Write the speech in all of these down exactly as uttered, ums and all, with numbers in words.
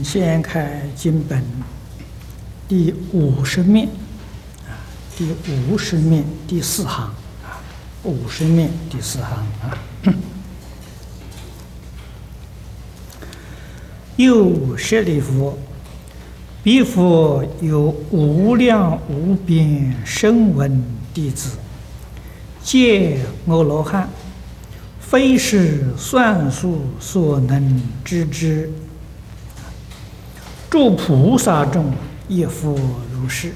先开经本第五十面啊，第五十面第四行啊，五十面第四行啊。又舍利弗，彼佛有无量无边声闻弟子，皆阿罗汉，非是算数所能知之。诸菩萨众亦复如是。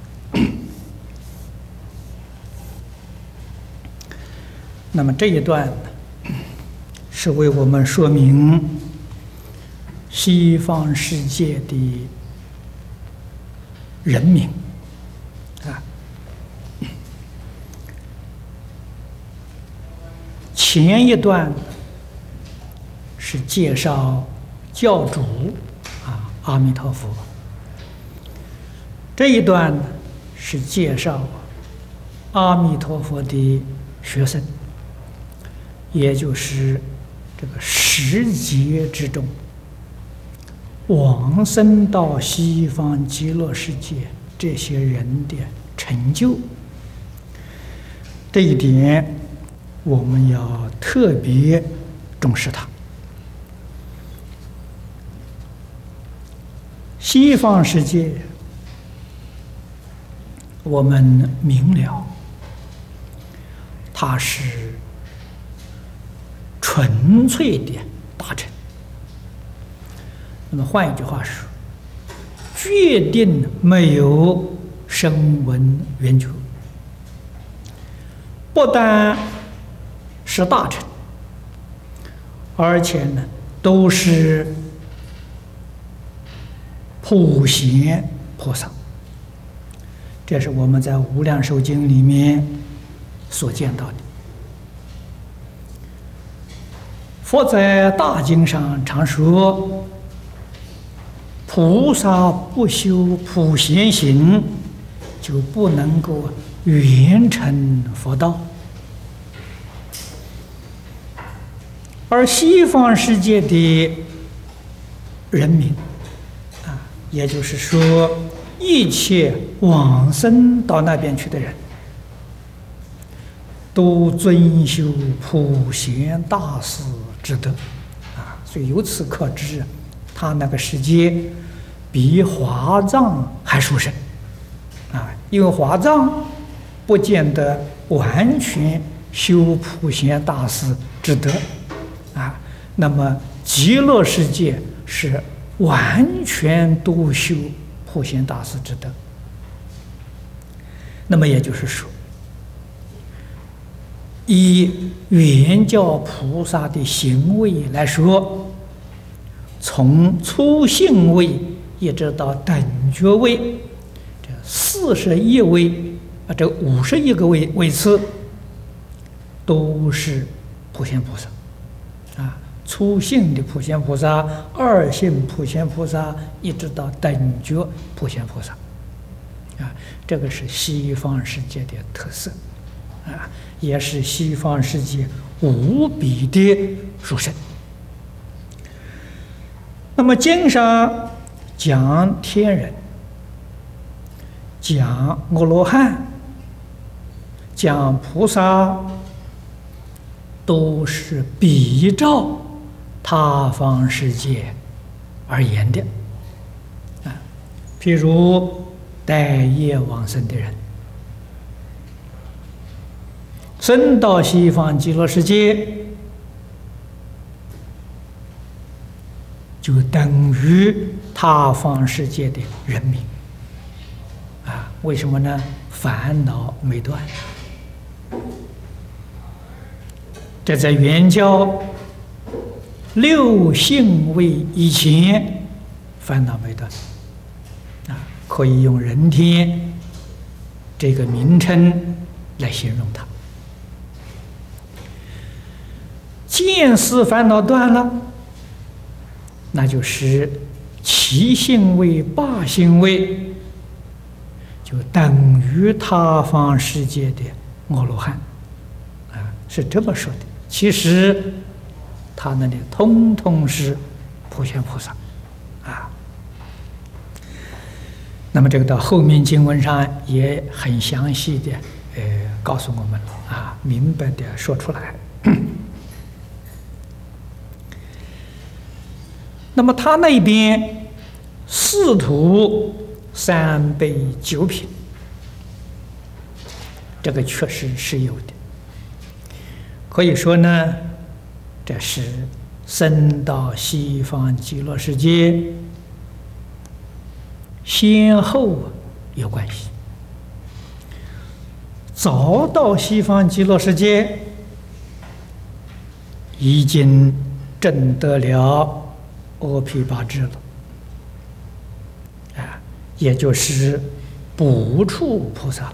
那么这一段是为我们说明西方世界的人民啊，前一段是介绍教主啊阿弥陀佛，这一段是介绍阿弥陀佛的学生，也就是这个十劫之中往生到西方极乐世界这些人的成就，这一点我们要特别重视它。西方世界我们明了，它是纯粹的大乘。那么换一句话说，决定没有声闻缘觉，不但是大乘，而且呢都是普贤菩萨。这是我们在《无量寿经》里面所见到的。佛在大经上常说，菩萨不修普贤行，就不能够圆成佛道。而西方世界的人民啊，也就是说一切往生到那边去的人，都遵修普贤大士之德啊，所以由此可知，他那个世界比华藏还殊胜啊！因为华藏不见得完全修普贤大士之德啊，那么极乐世界是完全都修普贤大士之德。那么也就是说，以圆教菩萨的行位来说，从初信位一直到等觉位，这四十一位啊，这五十一个位位次，都是普贤菩萨啊。初信的普贤菩萨，二信普贤菩萨，一直到等觉普贤菩萨啊，这个是西方世界的特色啊，也是西方世界无比的殊胜。那么经上讲天人，讲阿罗汉，讲菩萨，都是比照他方世界而言的啊。譬如待业往生的人，生到西方极乐世界，就等于他方世界的人民啊。为什么呢？烦恼没断。这在圆教六性位以前，烦恼没断啊，可以用人天这个名称来形容它。见思烦恼断了，那就是七性位、八性位，就等于他方世界的阿罗汉啊，是这么说的。其实他那里通通是普贤菩萨啊， 那么这个到后面经文上也很详细的呃告诉我们了啊，明白的说出来。那么他那边四土三杯九品，这个确实是有的。可以说呢，这是升到西方极乐世界先后有关系。早到西方极乐世界，已经证得了阿毗跋致了，啊，也就是补处菩萨了。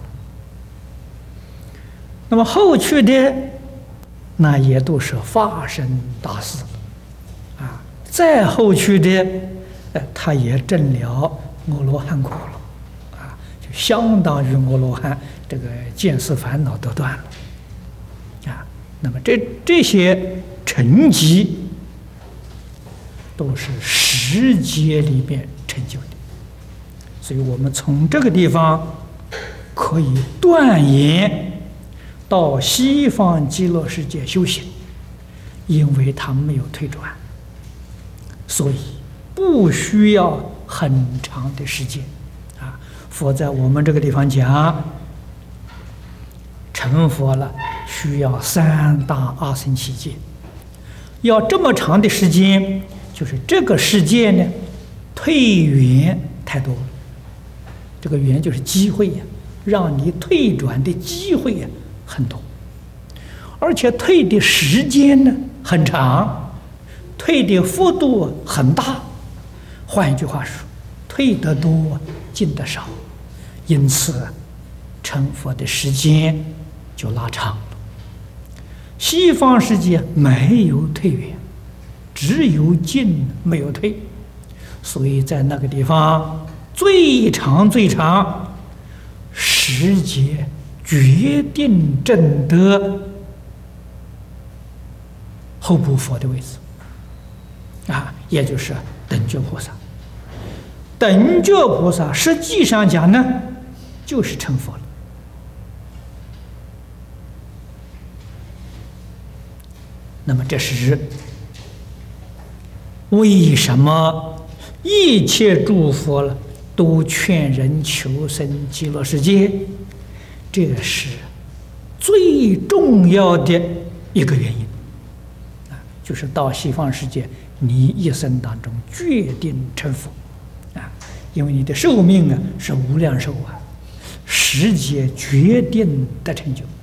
那么后去的，那也都是发生大事了，啊，再后去的，呃，他也证了阿罗汉果了，啊，就相当于阿罗汉，这个见思烦恼都断了，啊，那么这这些成绩，都是十劫里面成就的，所以我们从这个地方可以断言，到西方极乐世界修行，因为他没有退转，所以不需要很长的时间啊。佛在我们这个地方讲，成佛了需要三大阿僧祇劫，要这么长的时间。就是这个世界呢，退缘太多了。这个缘就是机会呀，让你退转的机会呀很多，而且退的时间呢很长，退的幅度很大。换一句话说，退得多，进得少，因此成佛的时间就拉长了。西方世界没有退缘，只有进没有退，所以在那个地方最长最长十劫决定证得后部佛的位置啊，也就是等觉菩萨。等觉菩萨实际上讲呢，就是成佛了。那么这是为什么一切诸佛了都劝人求生极乐世界？这是最重要的一个原因啊，就是到西方世界，你一生当中决定成佛啊，因为你的寿命啊是无量寿啊，时节决定的成就。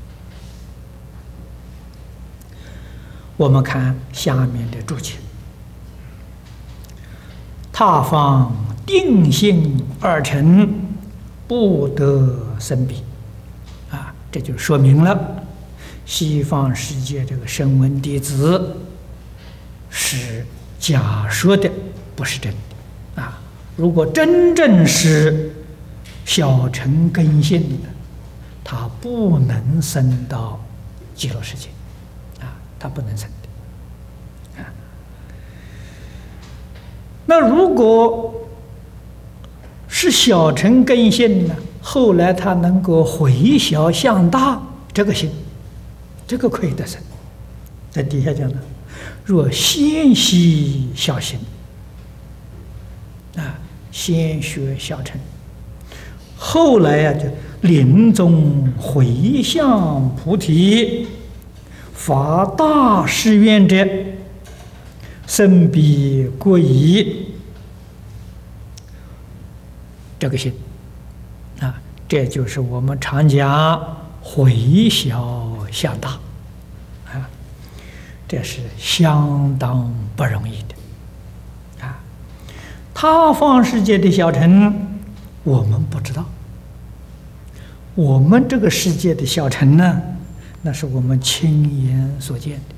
我们看下面的注解。他方定性二乘，不得生彼，啊，这就说明了西方世界这个声闻弟子是假说的，不是真的啊。如果真正是小乘根性的，他不能生到极乐世界啊，他不能生的。那如果是小乘根性呢？后来他能够回小向大，这个心，这个可以得生。在底下讲的，若先习小行，啊，先学小乘，后来呀、啊、就临终回向菩提，发大誓愿者，生彼国矣。这个心啊，这就是我们常讲回小向大啊，这是相当不容易的啊。他方世界的小乘我们不知道，我们这个世界的小乘呢，那是我们亲眼所见的。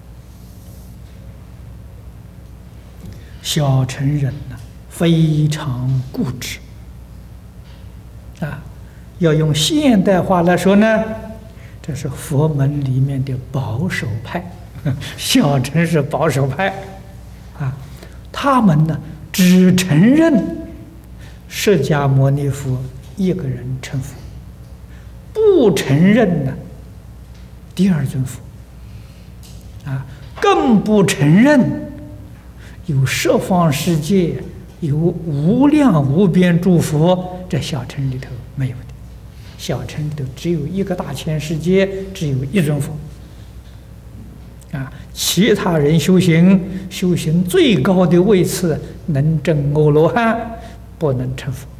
小乘人呢，非常固执啊，要用现代话来说呢，这是佛门里面的保守派，小乘是保守派啊，他们呢只承认释迦牟尼佛一个人成佛，不承认呢第二尊佛，啊，更不承认有十方世界有无量无边诸佛，这小乘里头没有的。小乘里头只有一个大千世界，只有一尊佛。啊，其他人修行，修行最高的位次，能证阿罗汉，不能成佛。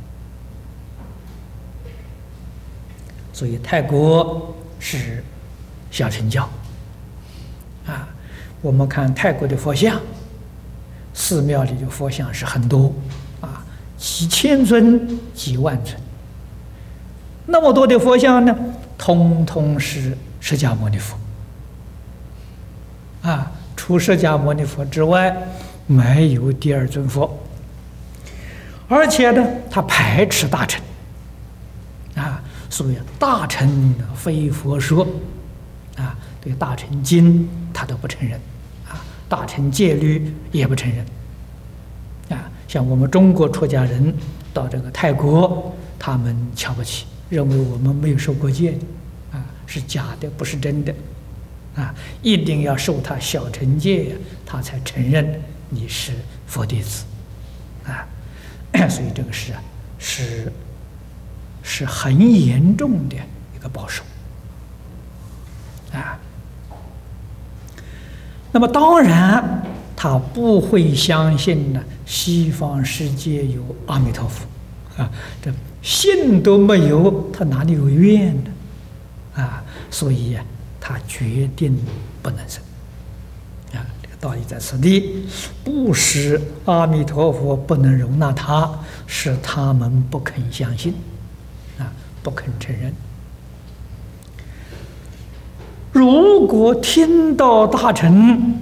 所以泰国是小乘教。啊，我们看泰国的佛像，寺庙里的佛像是很多，啊，几千尊、几万尊。那么多的佛像呢，通通是释迦牟尼佛。啊，除释迦牟尼佛之外，没有第二尊佛。而且呢，他排斥大乘，啊，所以大乘非佛说，啊，对大乘经他都不承认，啊，大乘戒律也不承认，啊，像我们中国出家人到这个泰国，他们瞧不起，认为我们没有受过戒，啊，是假的，不是真的。啊，一定要受他小乘戒，他才承认你是佛弟子，啊，所以这个是啊，是是很严重的一个保守，啊。那么当然，他不会相信呢，西方世界有阿弥陀佛，啊，这信都没有，他哪里有愿呢？啊，所以啊。他决定不能生，啊，这个道理在此地，不是阿弥陀佛不能容纳他，是他们不肯相信，啊，不肯承认。如果听到大乘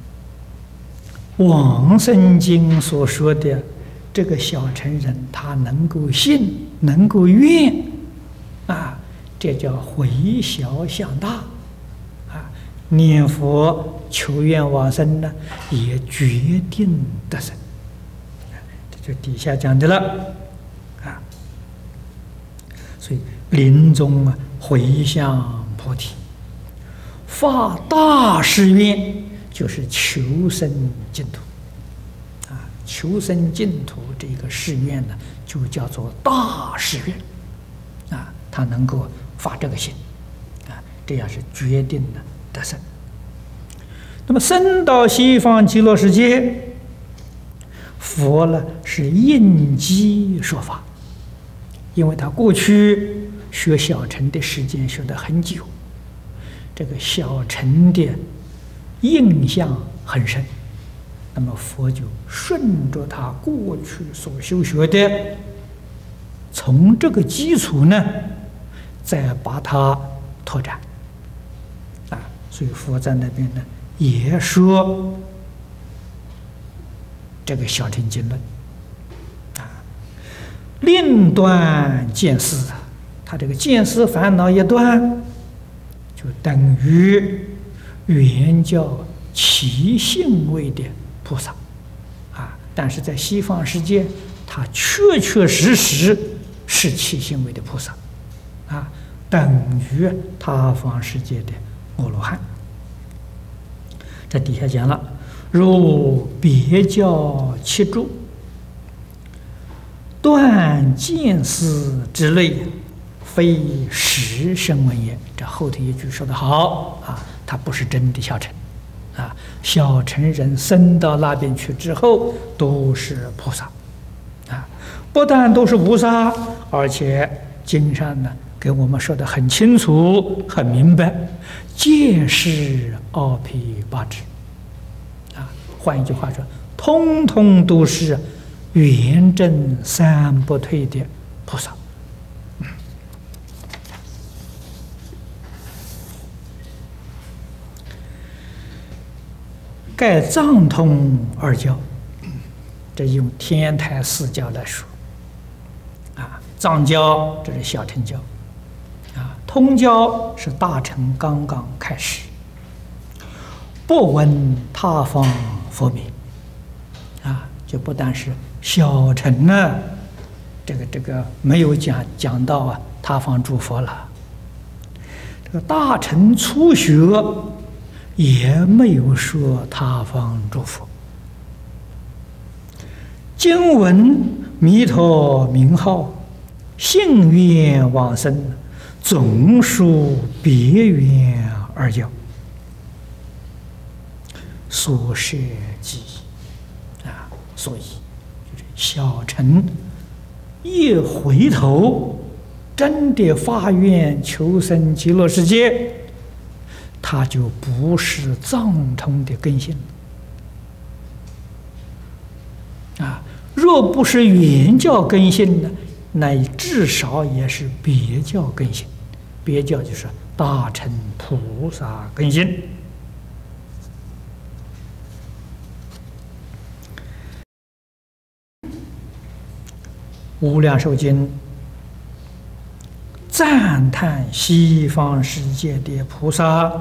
往生经所说的这个小乘人，他能够信，能够愿，啊，这叫回小向大。念佛求愿往生呢，也决定得生。这就底下讲的了，啊，所以临终啊，回向菩提，发大誓愿，就是求生净土。啊，求生净土这个誓愿呢，就叫做大誓愿。啊，他能够发这个心，啊，这样是决定的。得生，那么生到西方极乐世界，佛呢是应机说法，因为他过去学小乘的时间学得很久，这个小乘的印象很深，那么佛就顺着他过去所修学的，从这个基础呢，再把它拓展。所以佛在那边呢也说这个小乘经论，啊，令断见思，他这个见思烦恼一断，就等于原教其性位的菩萨，啊，但是在西方世界，他确确实实是其性位的菩萨，啊，等于他方世界的阿罗汉。这底下讲了，如别教七住、断见思之类，非实声闻也。这后头一句说得好啊，他不是真的小乘啊，小乘人升到那边去之后都是菩萨啊，不但都是菩萨，而且经上呢给我们说得很清楚、很明白，皆是奥辟八支啊。换一句话说，通通都是圆正三不退的菩萨。盖藏通二教，这用天台四教来说啊，藏教这是小乘教啊，通教是大乘刚刚开始，不闻他方佛名啊，就不但是小乘呢， 这个这个没有讲讲到啊他方诸佛了。这个大乘初学也没有说他方诸佛。经闻弥陀名号，信愿往生，总属别愿而教，所摄即啊，所以就是小乘一回头，真的发愿求生极乐世界，他就不是藏通的根性啊。若不是原教根性呢，那至少也是别教根性。别教就是大乘菩萨根性。无量寿经赞叹西方世界的菩萨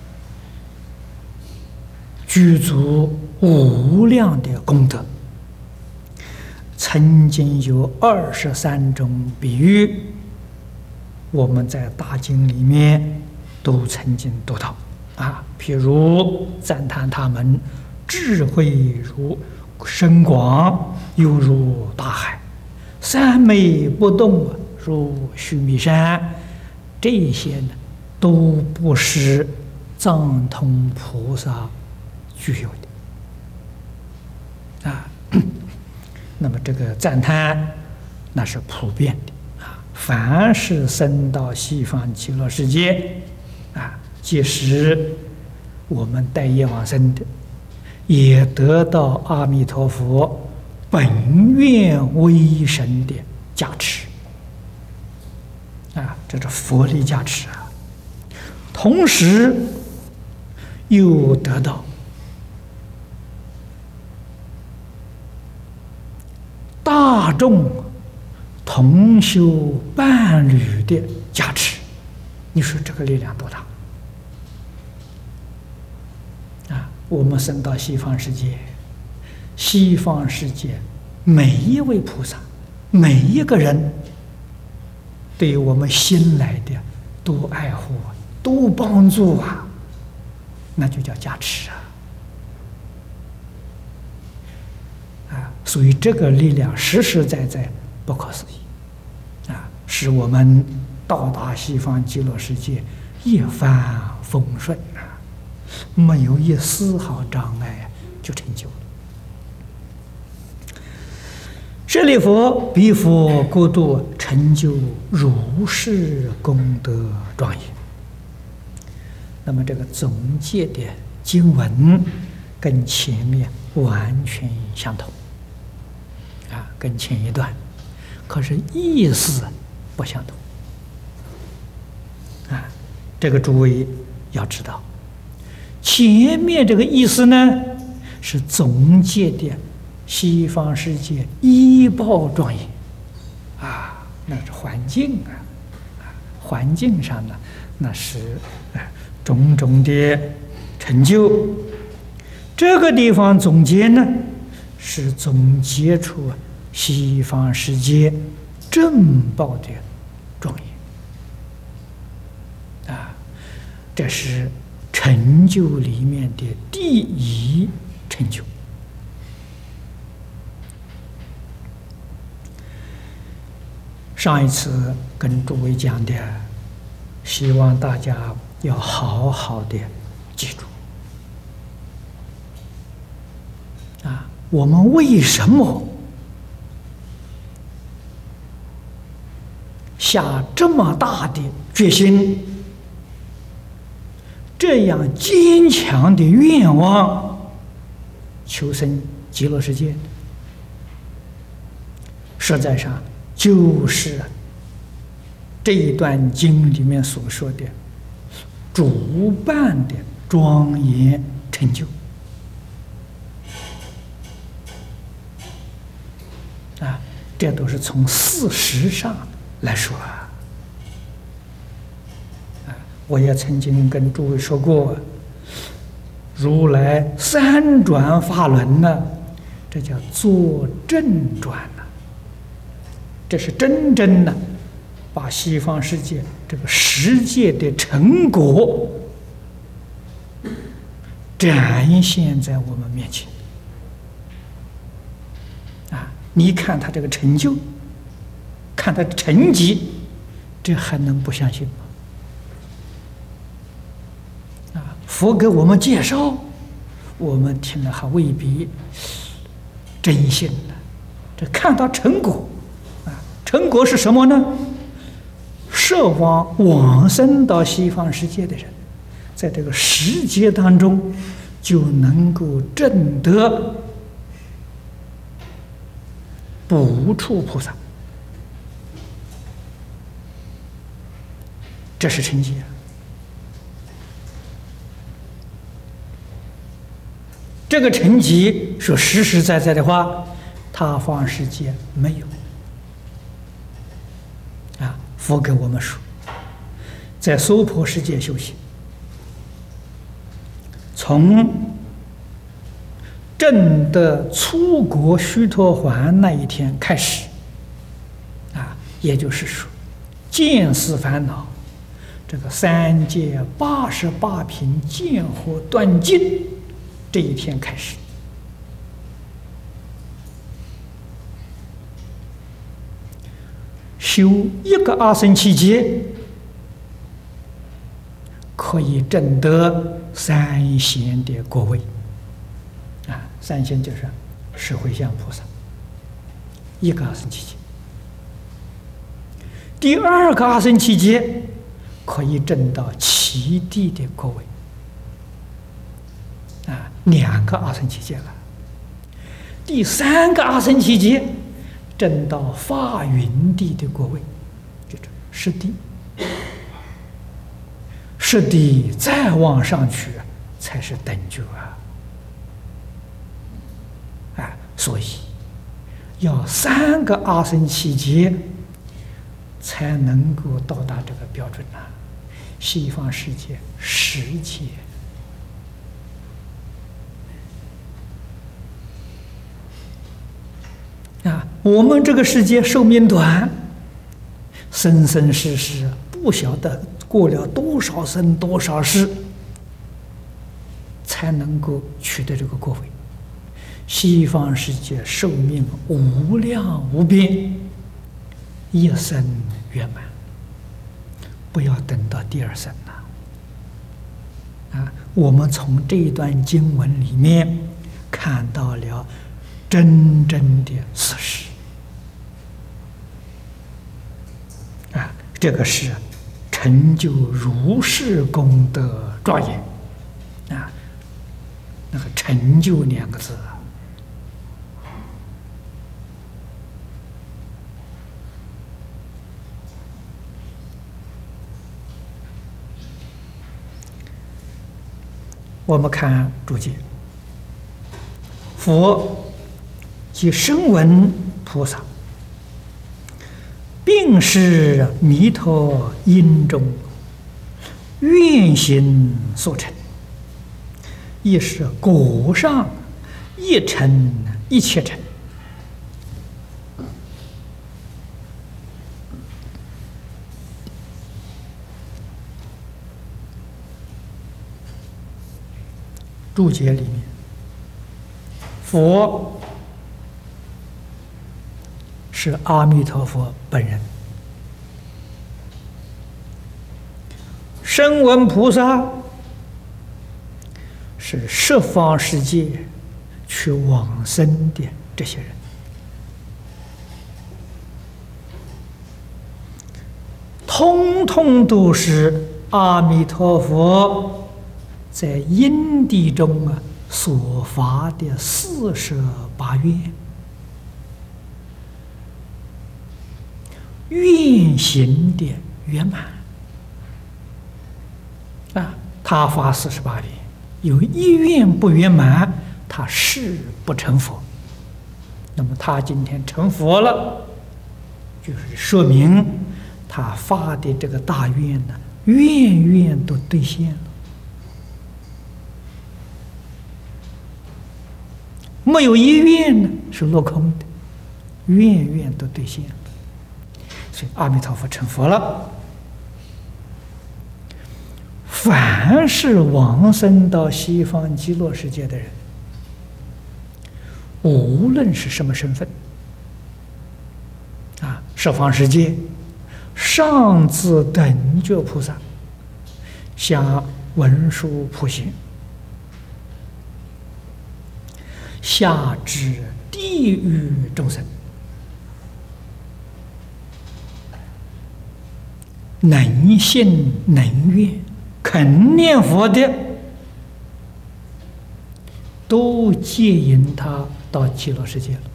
具足无量的功德。曾经有二十三种比喻，我们在大经里面都曾经读到啊。譬如赞叹他们智慧如深广，犹如大海，三昧不动，如须弥山。这些呢，都不是藏通菩萨具有的啊。那么这个赞叹，那是普遍的啊。凡是生到西方极乐世界啊，即使我们带业往生的，也得到阿弥陀佛本愿威神的加持啊，这是佛力加持啊。同时又得到大众同修伴侣的加持，你说这个力量多大啊！我们生到西方世界，西方世界每一位菩萨，每一个人对我们新来的多爱护、多帮助啊，那就叫加持啊！啊，所以这个力量实实在在不可思议啊，使我们到达西方极乐世界一帆风顺啊，没有一丝毫障碍就成就了。舍利弗、彼佛国度成就如是功德庄严。那么这个总结的经文跟前面完全相同啊，跟前一段，可是意思不相同啊。这个诸位要知道，前面这个意思呢，是总结的西方世界依报庄严啊，那是环境啊，啊，环境上呢，那是啊种种的成就。这个地方总结呢，是总结出西方世界正报的庄严啊，这是成就里面的第一成就。上一次跟诸位讲的，希望大家要好好的记住啊，我们为什么下这么大的决心，这样坚强的愿望，求生极乐世界？实在上就是这一段经里面所说的主办的庄严成就啊，这都是从事实上来说啊。啊，我也曾经跟诸位说过，如来三转法轮呢，这叫坐正转呢。 这是真正的把西方世界这个实践的成果展现在我们面前。啊，你看他这个成就，看他的成绩，这还能不相信吗？啊，佛给我们介绍，我们听了还未必真信了。这看到成果，啊，成果是什么呢？奢望往生到西方世界的人，在这个世界当中就能够证得不处菩萨，这是成绩啊！这个成绩说实实在在的话，他方世界没有啊。佛给我们说，在娑婆世界修行，从证得出国须陀洹那一天开始，啊，也就是说，见思烦恼，这个三界八十八品见惑断尽，这一天开始，修一个阿僧祇劫，可以证得三贤的果位。啊，三贤就是十回向菩萨，一个阿僧祇劫。第二个阿僧祇劫可以证到七地的果位。啊，两个阿僧祇劫了。第三个阿僧祇劫证到法云地的果位，就是十地。十地再往上去才是等觉啊！啊，所以要三个阿僧祇劫才能够到达这个标准呐、啊。西方世界十劫。啊，我们这个世界寿命短，生生世世不晓得过了多少生多少世，才能够取得这个果位。西方世界寿命无量无边，一生圆满，不要等到第二生了。啊，我们从这一段经文里面看到了真正的事实。啊，这个是成就如是功德庄严。啊，那个成就两个字啊，我们看注解，佛即声闻菩萨，并是弥陀因中愿行所成，亦是果上一成一切成。注解里面，佛是阿弥陀佛本人，声闻菩萨是十方世界去往生的这些人，通通都是阿弥陀佛在因地中啊所发的四摄八愿，愿行的圆满啊，他发四十八愿，有一愿不圆满，他誓不成佛。那么他今天成佛了，就是说明他发的这个大愿呢，愿愿都兑现了。没有一愿呢是落空的，愿愿都兑现了。 所以阿弥陀佛成佛了。凡是往生到西方极乐世界的人，无论是什么身份，啊，十方世界上至等觉菩萨，下文殊普贤，下至地狱众生，能信能愿肯念佛的，都接引他到极乐世界了。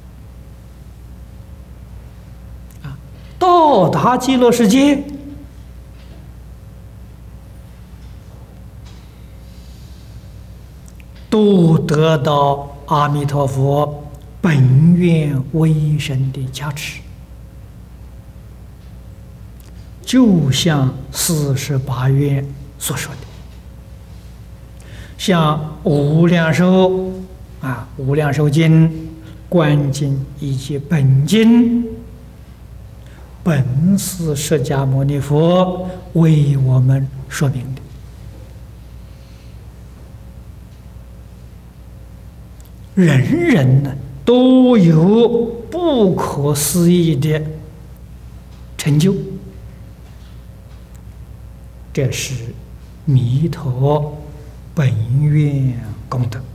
啊，到达极乐世界，都得到阿弥陀佛本愿威神的加持。就像四十八愿所说的，像无量寿啊、无量寿经、观经以及本经，本是释迦牟尼佛为我们说明的。人人呢都有不可思议的成就。这是弥陀本愿功德，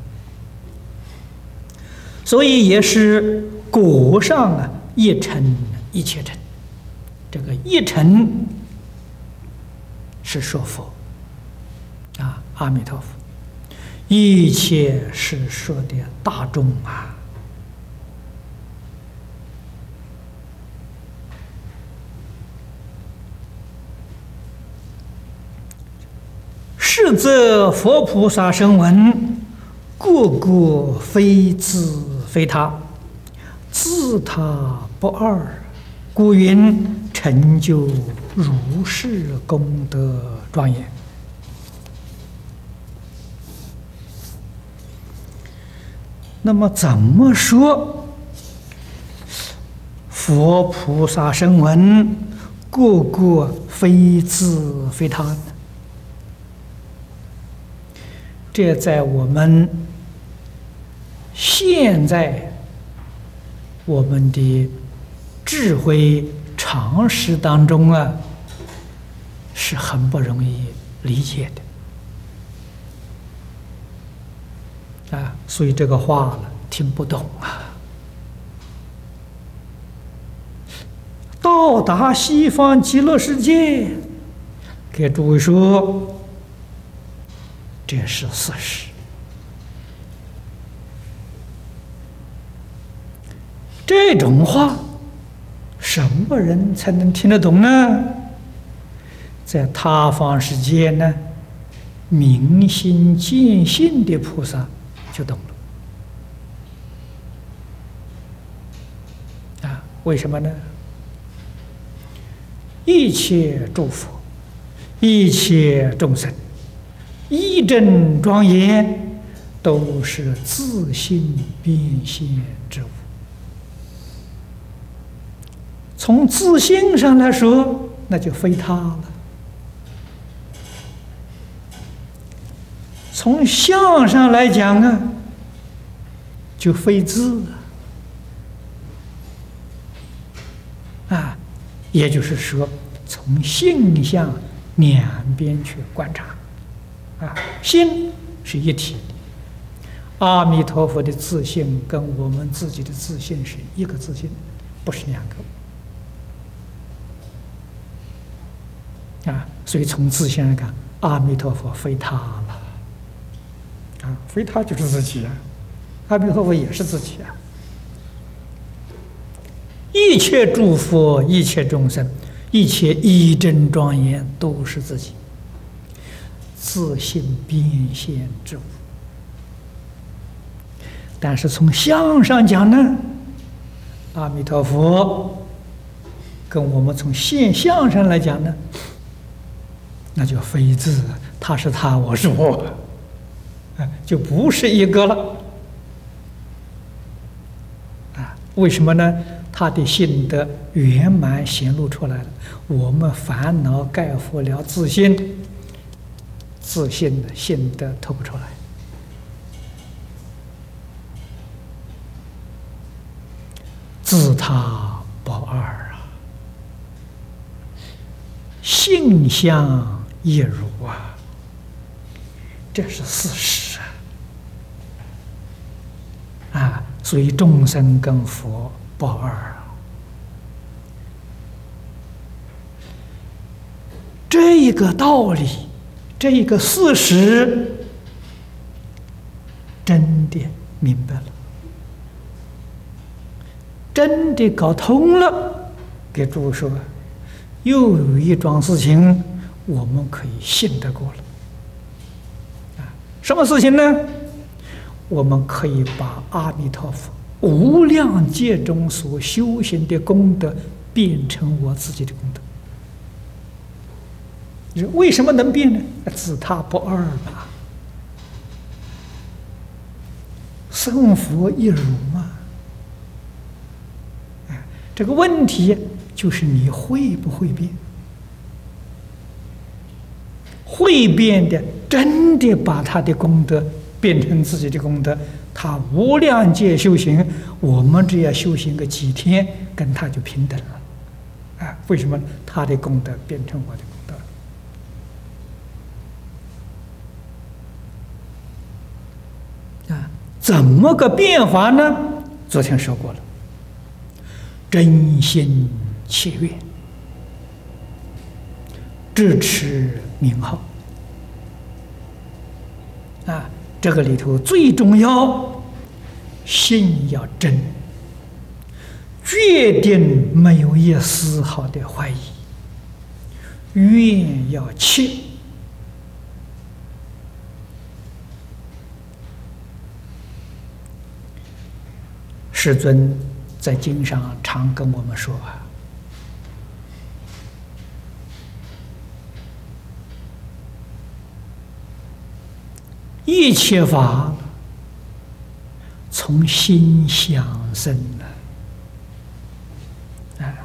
所以也是果上啊一尘一切尘。这个一尘是说佛啊，阿弥陀佛，一切是说的大众啊。是则佛菩萨声闻，个个非自非他，自他不二，故云成就如是功德庄严。那么怎么说佛菩萨声闻个个非自非他呢？这在我们现在我们的智慧常识当中啊，是很不容易理解的啊，所以这个话了听不懂啊。到达西方极乐世界，给诸位说，这是事实。这种话，什么人才能听得懂呢？在他方世界呢，明心见性的菩萨就懂了。啊，为什么呢？一切诸佛，一切众生，一真庄严，都是自性变现之物。从自性上来说，那就非他了；从相上来讲啊，就非自啊。也就是说，从性相两边去观察。啊，心是一体的，阿弥陀佛的自性跟我们自己的自性是一个自性，不是两个。啊，所以从自性来看，阿弥陀佛非他了。啊，非他就是自己啊，阿弥陀佛也是自己啊。一切诸佛，一切众生，一切一真庄严，都是自己。自性变现之物，但是从相上讲呢，阿弥陀佛跟我们从现象上来讲呢，那就非自，他是他，我是我，就不是一个了。啊，为什么呢？ 他的性德圆满显露出来了。我们烦恼盖覆了自信，自信的性德透不出来。自他不二啊，性相一如啊，这是事实啊！啊，所以众生跟佛不二啊。这一个道理，这一个事实，真的明白了，真的搞通了。给诸位说，又有一桩事情我们可以信得过了。啊，什么事情呢？我们可以把阿弥陀佛无量劫中所修行的功德变成我自己的功德。你说为什么能变呢？自他不二嘛，圣佛一如嘛。哎，这个问题就是你会不会变？会变的，真的把他的功德变成自己的功德，他无量劫修行，我们只要修行个几天，跟他就平等了。啊，为什么？他的功德变成我的功德。啊，怎么个变法呢？昨天说过了，真心切愿，支持名号。啊，这个里头最重要，心要真，决定没有一丝毫的怀疑，愿要切。世尊在经上常跟我们说啊，一切法从心想生的。啊，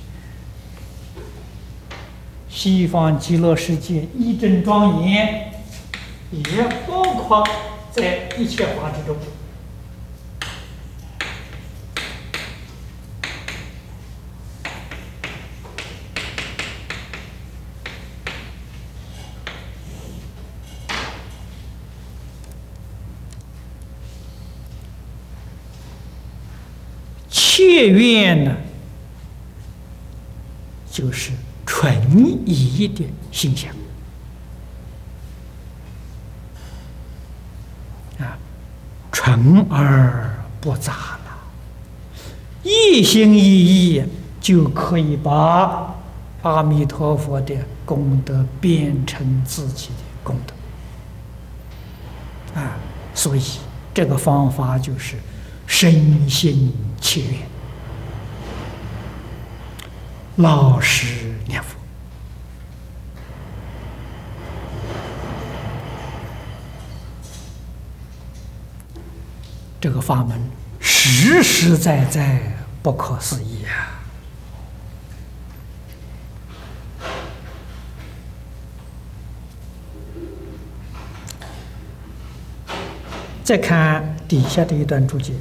西方极乐世界一真庄严，也包括在一切法之中。切愿呢，就是纯一的心想啊，纯而不杂了，一心一意就可以把阿弥陀佛的功德变成自己的功德啊，所以这个方法就是身心切愿，老实念佛。这个法门实实在在不可思议啊！再看底下的一段注解。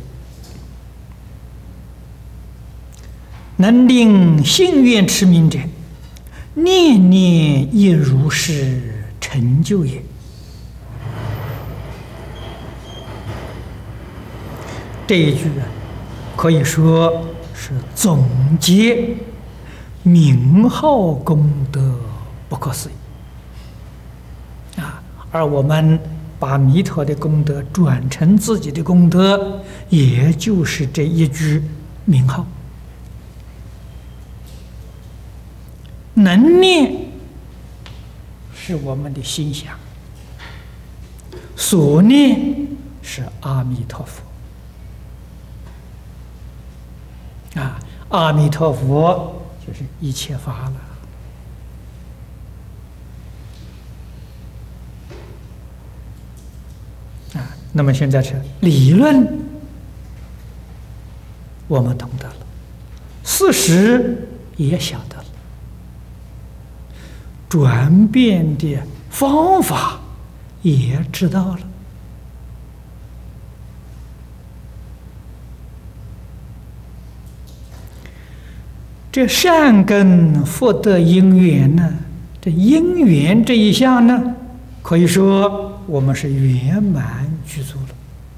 能令信愿持名者，念念亦如是成就也。这一句啊，可以说是总结名号功德不可思议啊。而我们把弥陀的功德转成自己的功德，也就是这一句名号。能念是我们的心想，所念是阿弥陀佛啊，阿弥陀佛就是一切法了啊。那么现在是理论，我们懂得了事实也晓得了，转变的方法也知道了。这善根福德因缘呢，这因缘这一项呢，可以说我们是圆满具足了。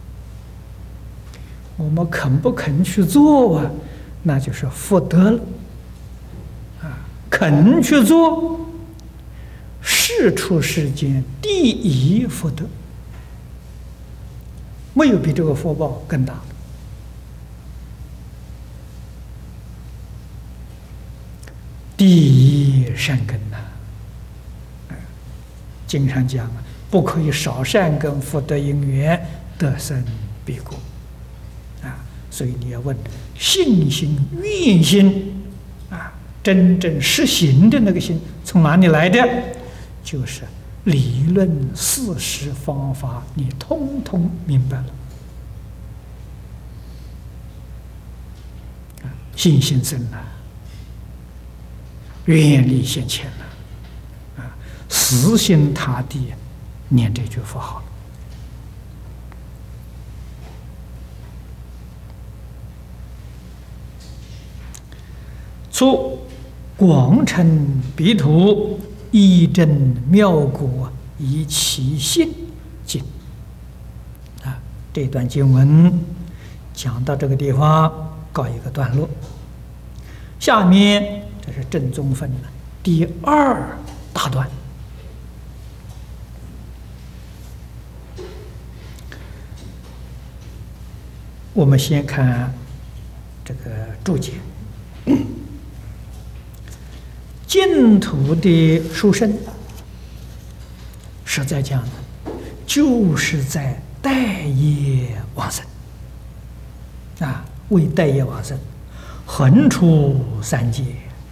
我们肯不肯去做啊，那就是福德了。啊，肯去做，世出世间第一福德，没有比这个福报更大的。第一善根呐、啊，经常讲啊，不可以少善根福德因缘得生彼国啊。所以你要问信心、愿心啊，真正实行的那个心从哪里来的？就是理论、事实、方法，你通通明白了啊，信心生了。愿力现前了，啊，死心塌地念这句佛号了。初广成彼土，一真妙果，以其信尽。啊，这段经文讲到这个地方，告一个段落。下面这是正宗分的第二大段。我们先看这个注解。净土的殊胜，实在讲呢，就是在待业往生啊，为待业往生，横出三界，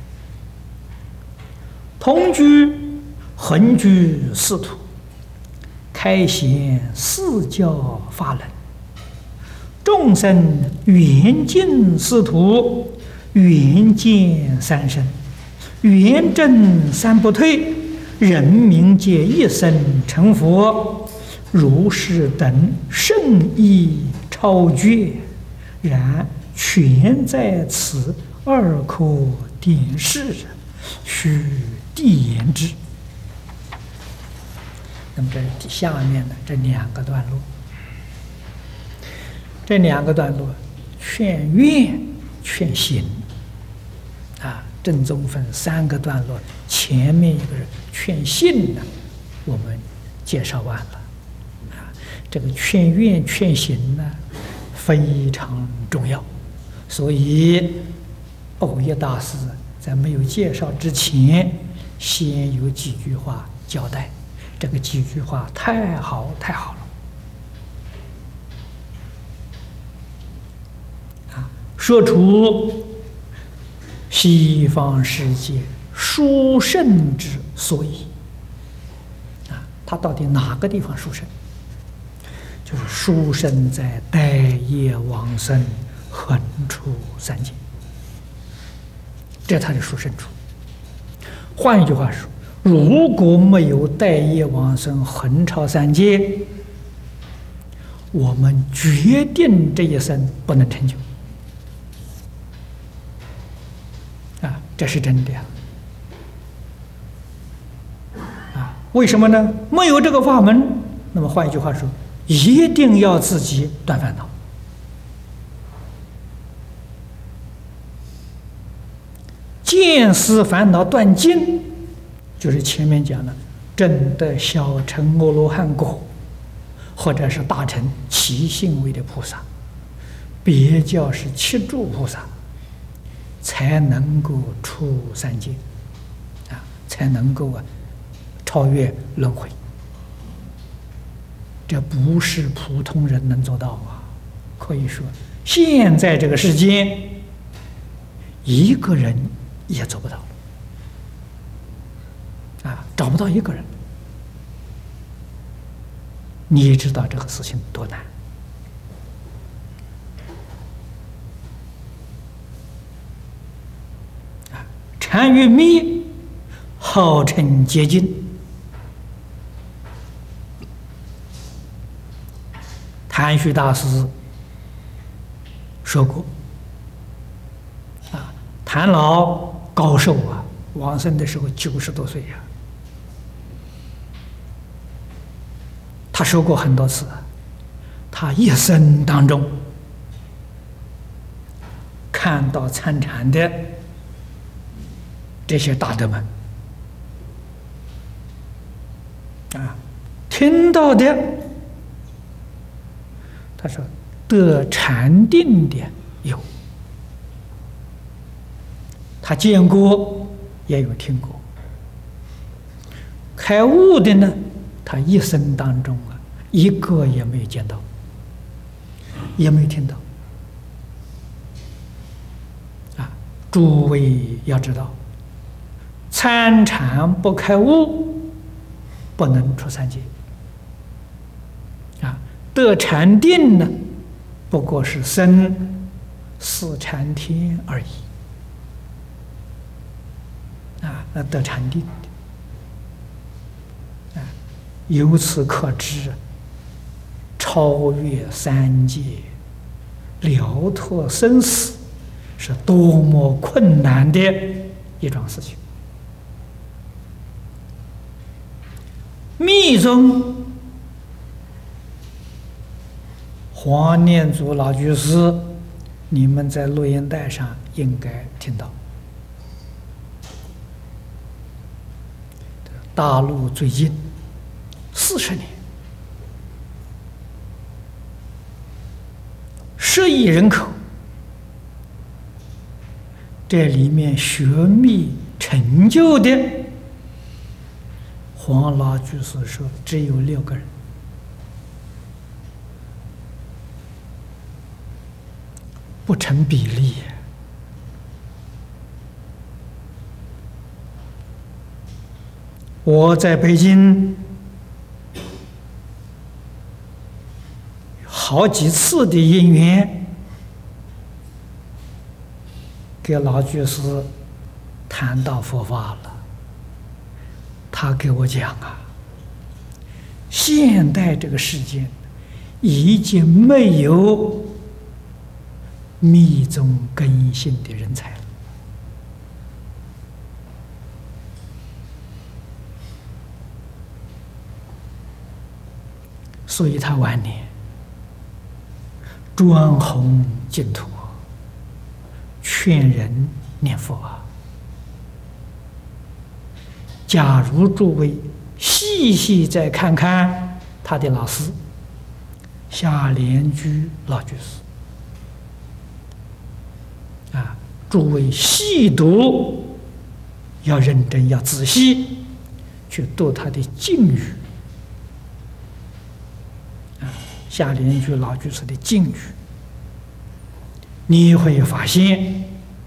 同居横居四土，开显四教法轮，众生圆尽四土，圆见三身，圆正三不退，人民皆一生成佛，如是等圣意超绝，然全在此二可点示，须谛言之。那么这下面的这两个段落，这两个段落劝愿劝行啊。正宗分三个段落，前面一个是劝信呢，我们介绍完了啊。这个劝愿劝行呢非常重要，所以藕益大师在没有介绍之前，先有几句话交代。这个几句话太好太好了啊，说出西方世界殊胜之所以啊，它到底哪个地方殊胜？就是殊胜在待业往生，横出三界，这是它的殊胜处。换一句话说，如果没有待业往生，横超三界，我们决定这一生不能成就。啊，这是真的呀！啊，为什么呢？没有这个法门，那么换一句话说，一定要自己断烦恼。见思烦恼断尽，就是前面讲的证得小乘阿罗汉果，或者是大乘起信位的菩萨，别教是七柱菩萨，才能够出三界，啊，才能够啊超越轮回。这不是普通人能做到啊！可以说，现在这个世间，一个人也做不到，啊，找不到一个人。你知道这个事情多难？ 禅与密号称接近。谭虚大师说过：“啊，谭老高寿啊，往生的时候九十多岁呀、啊。他说过很多次，他一生当中看到参禅的这些大德们，啊，听到的，他说得禅定的有，他见过也有听过，开悟的呢，他一生当中啊，一个也没有见到，也没有听到。啊，诸位要知道，参禅不开悟，不能出三界。啊，得禅定呢，不过是生四禅天而已。啊，那得禅定。由此可知，超越三界、了脱生死，是多么困难的一桩事情。密宗黄念祖老居士，你们在录音带上应该听到。大陆最近四十年，十亿人口，这里面学密成就的，黄老居士说只有六个人，不成比例。我在北京好几次的因缘，给老居士谈到佛法了。他给我讲啊，现代这个世界已经没有密宗根性的人才了。所以他晚年专弘净土，劝人念佛啊。假如诸位细细再看看他的老师夏莲居老居士啊，诸位细读，要认真，要仔细去读他的敬语。夏莲居老居士的敬语，你会发现，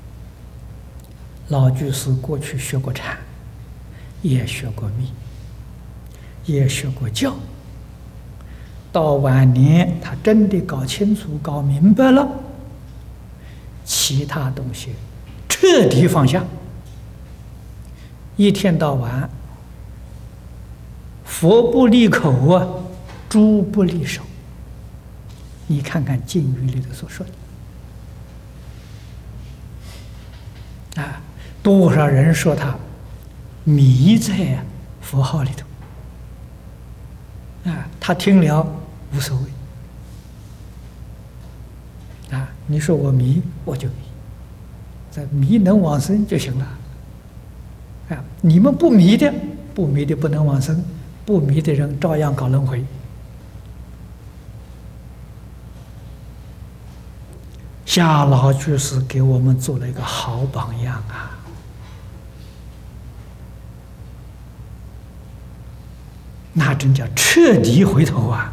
老居士过去学过禅，也学过密，也学过教。到晚年，他真的搞清楚、搞明白了，其他东西彻底放下，一天到晚，佛不离口啊，诸不离手。你看看禁语里头所说的啊，多少人说他迷在佛号里头啊，他听了无所谓啊。你说我迷，我就迷，这迷能往生就行了啊。你们不迷的，不迷的不能往生，不迷的人照样搞轮回。夏老居士给我们做了一个好榜样啊！那真叫彻底回头啊！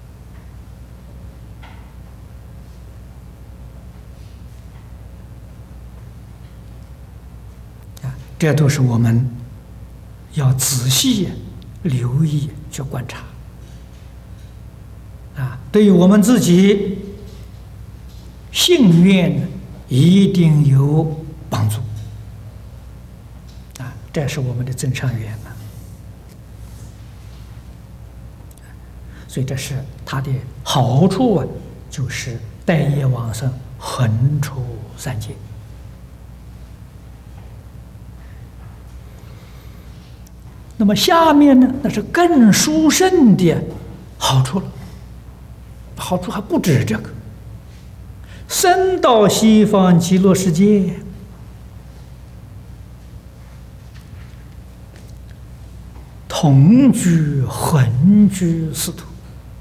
啊，这都是我们要仔细留意去观察啊，对于我们自己信愿一定有帮助这是我们的增上缘呐。所以这是它的好处啊，就是待业往生，横出三界。那么下面呢，那是更殊胜的好处了。好处还不止这个，升到西方极乐世界，同居横居四土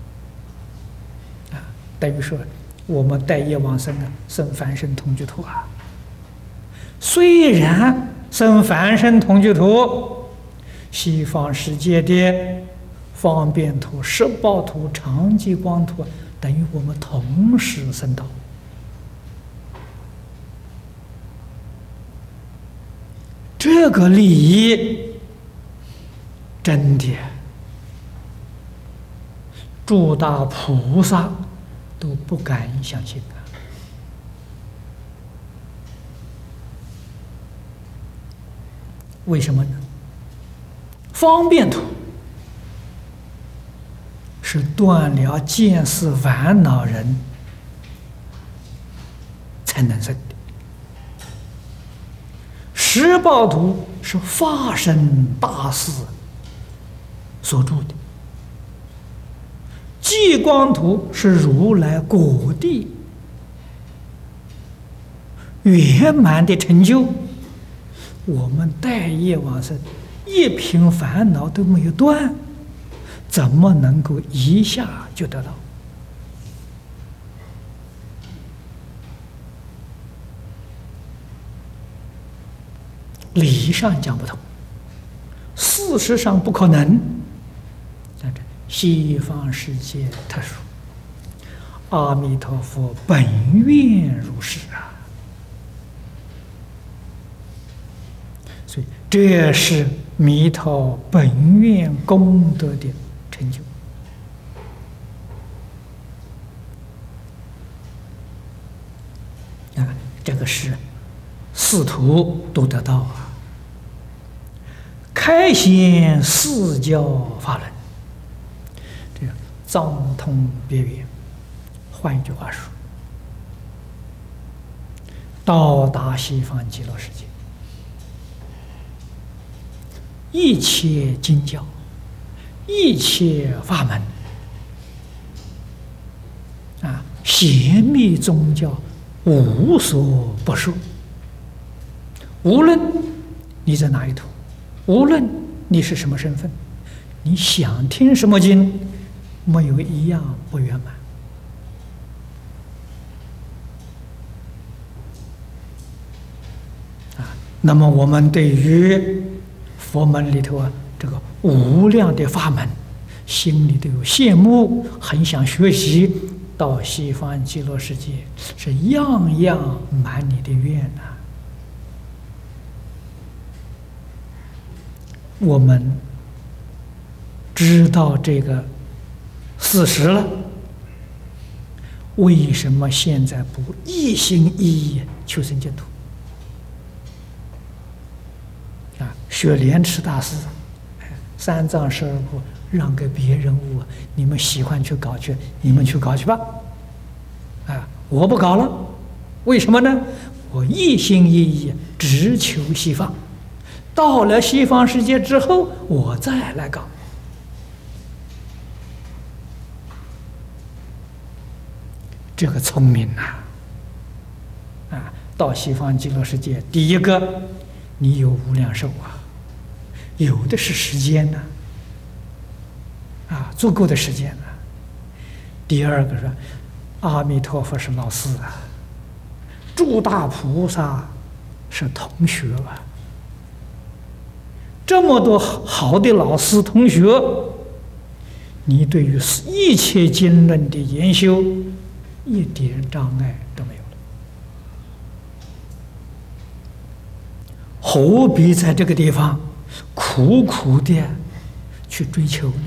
啊，等于说我们待业往生啊，生凡身同居土啊。虽然生凡身同居土，西方世界的方便土、十报土、常寂光土，等于我们同时升到。这个利益真的，诸大菩萨都不敢相信啊！为什么呢？方便土是断了见思烦恼人才能生的，十报土是法身大士所著的，寂光土是如来果地圆满的成就。我们待业往生，一品烦恼都没有断，怎么能够一下就得到？理上讲不通，事实上不可能。但这西方世界特殊，阿弥陀佛本愿如是啊，所以这是弥陀本愿功德的成就啊，这个是四土都得到啊。开显四教法轮，这个藏通别圆。换一句话说，到达西方极乐世界，一切经教、一切法门啊，显密宗教无所不受。无论你在哪一土，无论你是什么身份，你想听什么经，没有一样不圆满。啊，那么我们对于佛门里头啊，这个无量的法门，心里都有羡慕，很想学习。到西方极乐世界，是样样满你的愿呐、啊。我们知道这个事实了，为什么现在不一心一意求生净土？啊，学莲池大师，三藏十二部让给别人悟，你们喜欢去搞去，你们去搞去吧。啊，我不搞了，为什么呢？我一心一意只求西方。到了西方世界之后，我再来搞。这个聪明呐！啊，到西方极乐世界，第一个，你有无量寿啊，有的是时间呢，啊，足够的时间呢。第二个是，阿弥陀佛是老师啊，诸大菩萨是同学啊。这么多好的老师同学，你对于一切经论的研修一点障碍都没有了，何必在这个地方苦苦的去追求呢？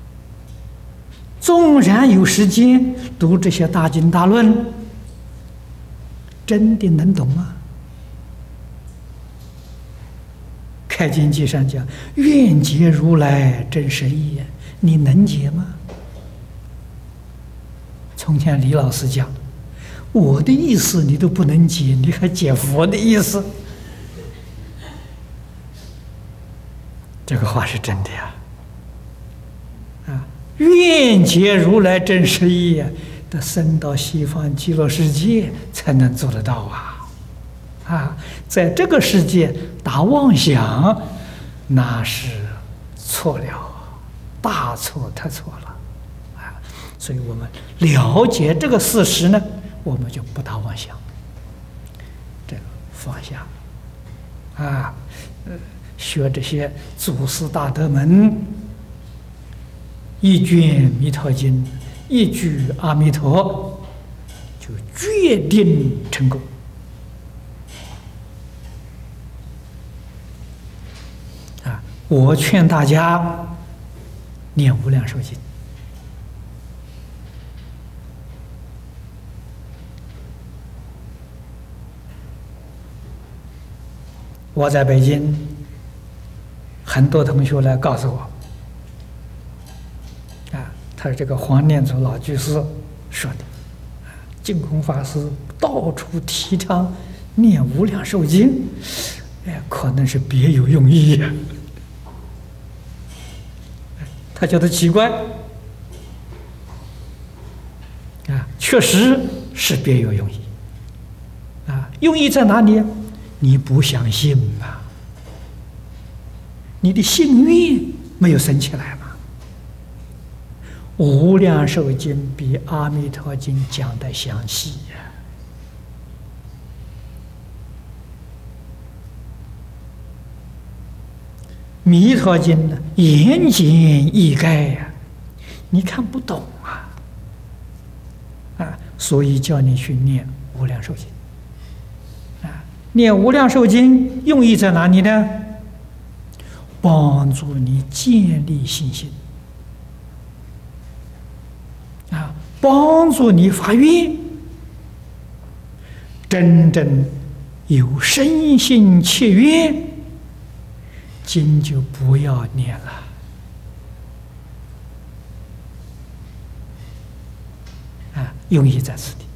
纵然有时间读这些大经大论， 真的能懂吗？开经记上讲：“愿解如来真实义。”你能解吗？从前李老师讲，我的意思你都不能解，你还解佛的意思？这个话是真的呀！啊，愿解如来真实义呀，得升到西方极乐世界才能做得到啊！啊，在这个世界打妄想，那是错了，大错特错了啊！所以我们了解这个事实呢，我们就不打妄想，这个放下啊，呃，学这些祖师大德们，一卷《弥陀经》，一句阿弥陀，就决定成功。啊，我劝大家念《无量寿经》。我在北京，很多同学来告诉我，啊，他这个黄念祖老居士说的，净空法师到处提倡念无量寿经，哎，可能是别有用意呀。他觉得奇怪，啊，确实是别有用意，啊，用意在哪里？你不相信嘛？你的信愿没有升起来嘛？无量寿经比阿弥陀经讲得详细呀。弥陀经呢，言简意赅呀，你看不懂啊，啊，所以叫你去念无量寿经。念无量寿经用意在哪里呢？帮助你建立信心，啊，帮助你发愿，真正有深信切愿，经就不要念了。啊，用意在此地。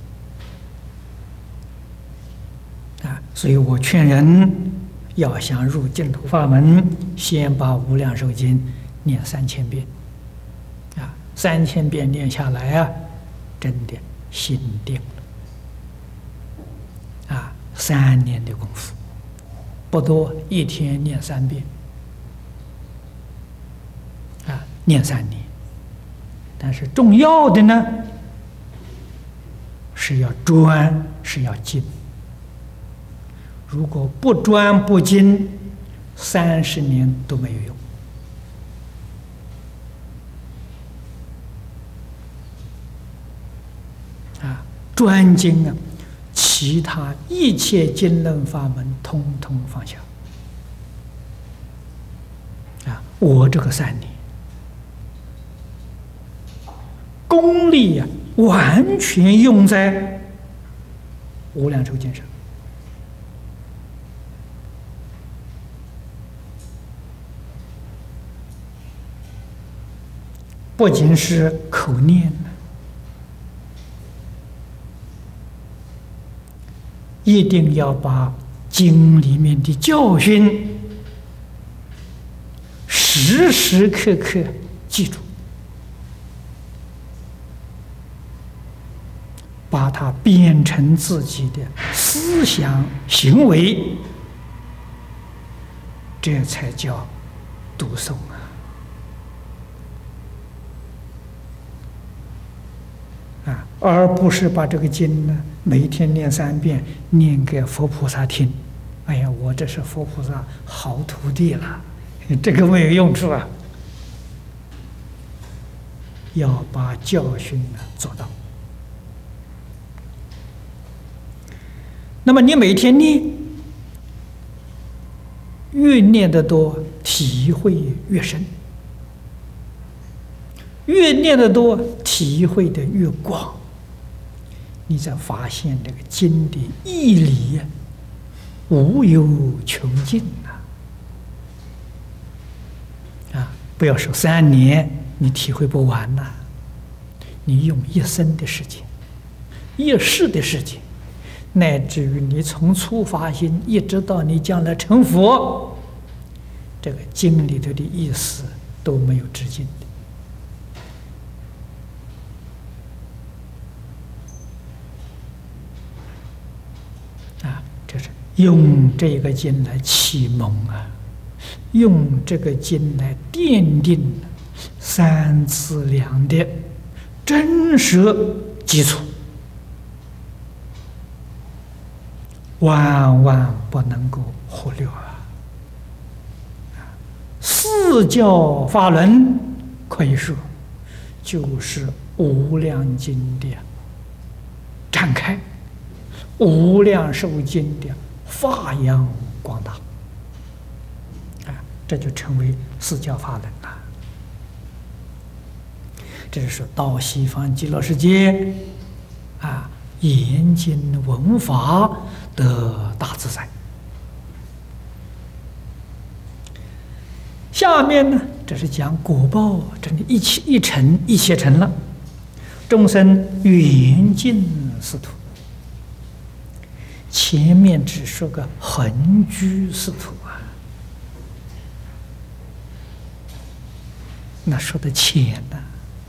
啊，所以我劝人要想入净土法门，先把无量寿经念三千遍。啊，三千遍念下来啊，真的心定了。啊，三年的功夫不多，一天念三遍。啊，念三年。但是重要的呢，是要专，是要精。如果不专不精，三十年都没有用。啊，专精啊，其他一切经论法门通通放下。啊，我这个三年功力啊，完全用在无量寿经上。不仅是口念，一定要把经里面的教训时时刻刻记住，把它变成自己的思想行为，这才叫读诵啊！啊，而不是把这个经呢每天念三遍，念给佛菩萨听。哎呀，我这是佛菩萨好徒弟了，这个没有用处啊！要把教训呢做到。那么你每天念，越念得多，体会越深；越念得多，体会的越广。 你才发现这个经的义理呀，无有穷尽呐！啊，不要说三年你体会不完呐，你用一生的时间、一世的时间，乃至于你从初发心一直到你将来成佛，这个经里头的意思都没有止境的。啊，这是用这个经来启蒙啊，用这个经来奠定三资粮的真实基础，万万不能够忽略啊！四教法轮可以说就是无量经的展开，无量寿经的发扬光大啊，这就成为四教法轮了。这是说到西方极乐世界啊，研经闻法得大自在。下面呢，这是讲果报，真的一起一成一切成了，众生圆尽四土。前面只说个恒居四土啊，那说的浅呢、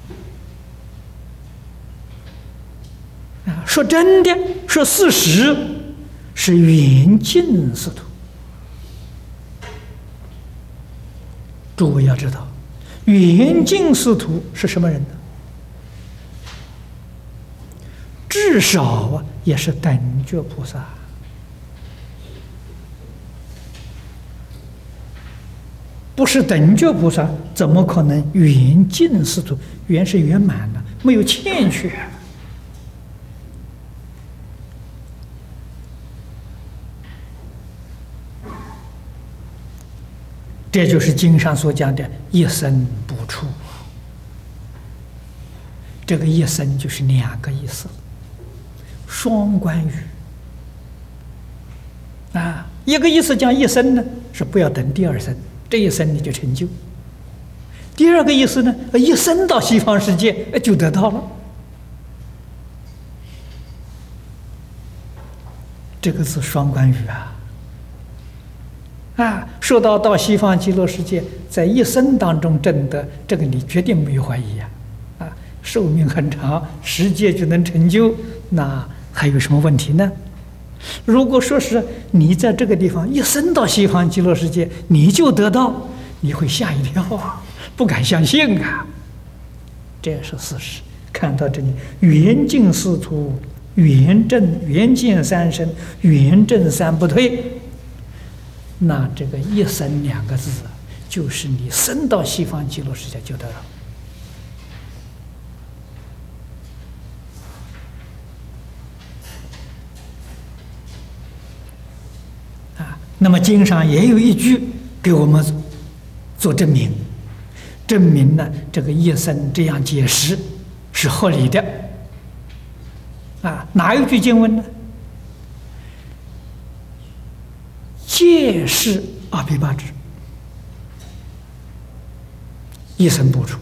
啊。啊，说真的，说事实，是圆尽四土。诸位要知道，圆尽四土是什么人呢？至少啊，也是等觉菩萨。不是等觉菩萨，怎么可能圆尽四土？圆是圆满的，没有欠缺。这就是经上所讲的一生不处。这个一生就是两个意思，双关语啊。一个意思讲一生呢，是不要等第二生，这一生你就成就；第二个意思呢，一生到西方世界就得到了。这个是双关语啊。啊，说到到西方极乐世界，在一生当中证得，这个你绝对没有怀疑呀！啊，寿命很长，十界就能成就，那还有什么问题呢？如果说是你在这个地方一生到西方极乐世界，你就得到，你会吓一跳啊，不敢相信啊！这也是事实。看到这里，圆尽四土，圆正圆见三身，圆正三不退。那这个一生两个字，就是你生到西方极乐世界就得了。啊，那么经上也有一句给我们做证明，证明呢这个一生这样解释是合理的。啊，哪一句经文呢？戒是阿毗跋致，一生不除。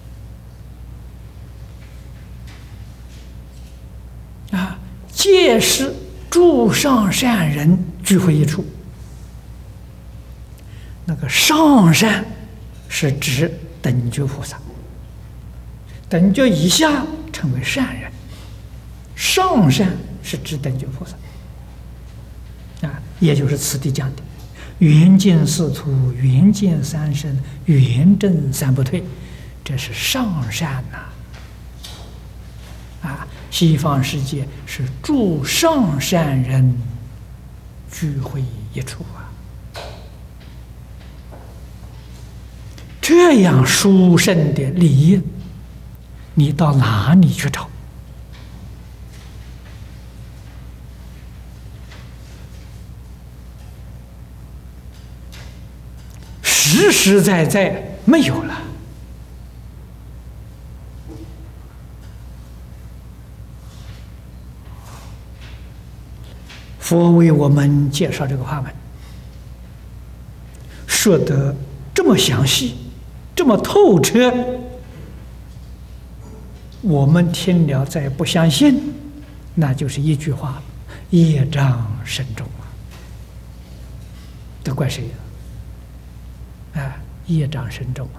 啊，戒是诸上善人聚会一处。那个上善是指等觉菩萨，等觉以下称为善人，上善是指等觉菩萨。啊，也就是此地讲的圆尽四土，圆见三身，圆正三不退，这是上善呐、啊。啊，西方世界是诸上善人聚会一处啊，这样殊胜的利益，你到哪里去找？实实在在没有了。 佛为我们介绍这个法门，说得这么详细，这么透彻，我们听了再不相信，那就是一句话：业障深重啊！这怪谁呀？啊，业障深重啊！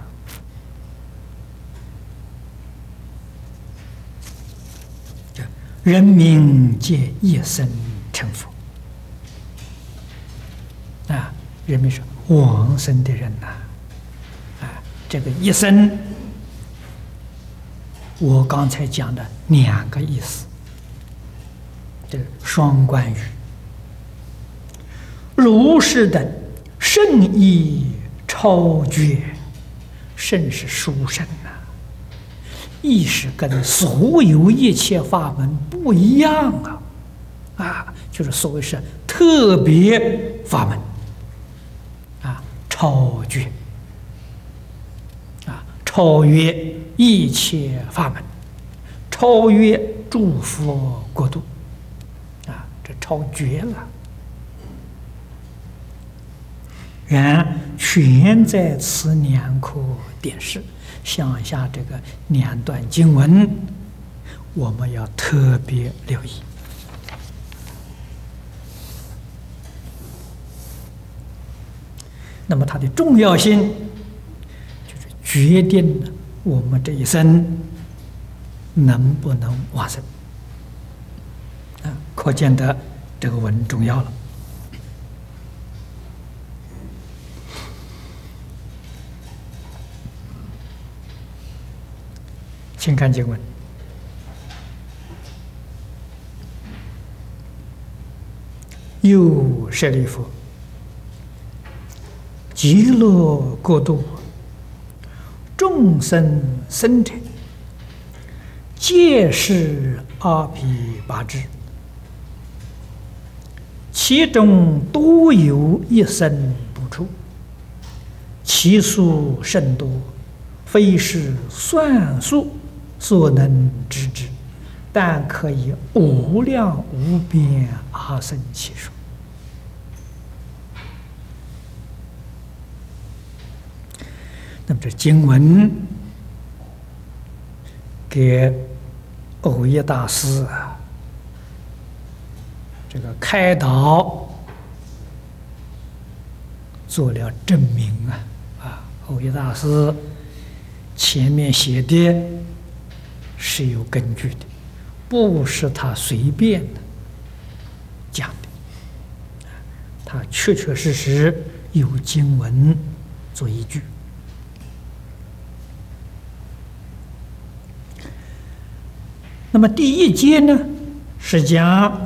人民皆一生成佛啊！人民说往生的人呐、啊，啊，这个一生，我刚才讲的两个意思，这个双关语。如是等圣意超绝，甚是殊胜呐、啊！意识跟所有一切法门不一样啊，啊，就是所谓是特别法门，啊，超绝，啊，超越一切法门，超越诸佛国度，啊，这超绝了。然全在此两颗点示。向下这个两段经文，我们要特别留意。那么它的重要性，就是决定了我们这一生能不能往生。啊，可见得这个文重要了。请看经文。又舍利弗，极乐国度众生生者，皆是阿毗跋致，其中多有一生不出，其数甚多，非是算数所能知之，但可以无量无边阿僧祇数。那么这经文给藕益大师啊，这个开导做了证明啊啊，藕益大师前面写的是有根据的，不是他随便的讲的，他确确实实有经文做依据。那么第一节呢，是讲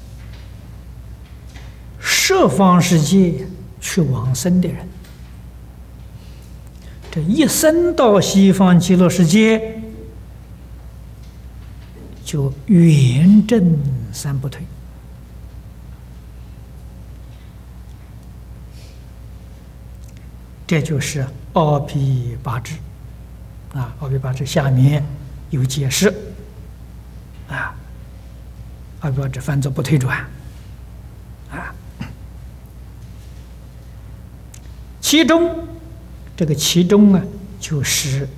十方世界去往生的人，这一生到西方极乐世界，就圆正三不退。这就是阿毗跋致啊，阿毗跋致下面有解释啊，阿毗跋致翻作不退转啊，其中这个其中啊，就是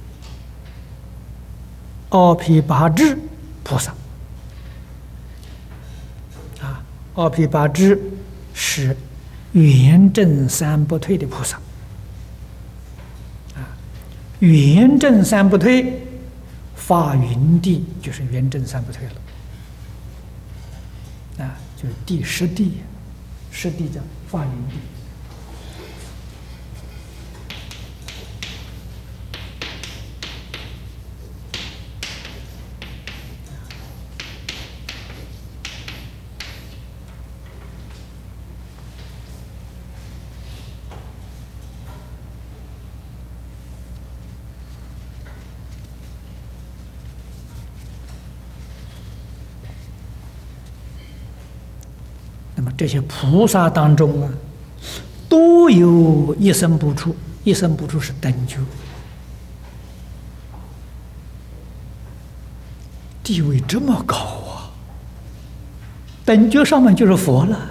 阿毗跋致菩萨啊，阿毗跋致是圆正三不退的菩萨啊，圆正三不退，发云地就是圆正三不退了啊，就是第十地，十地叫发云地。那么这些菩萨当中啊，都有一生不出，一生不出是等觉，地位这么高啊！ 等觉上面就是佛了。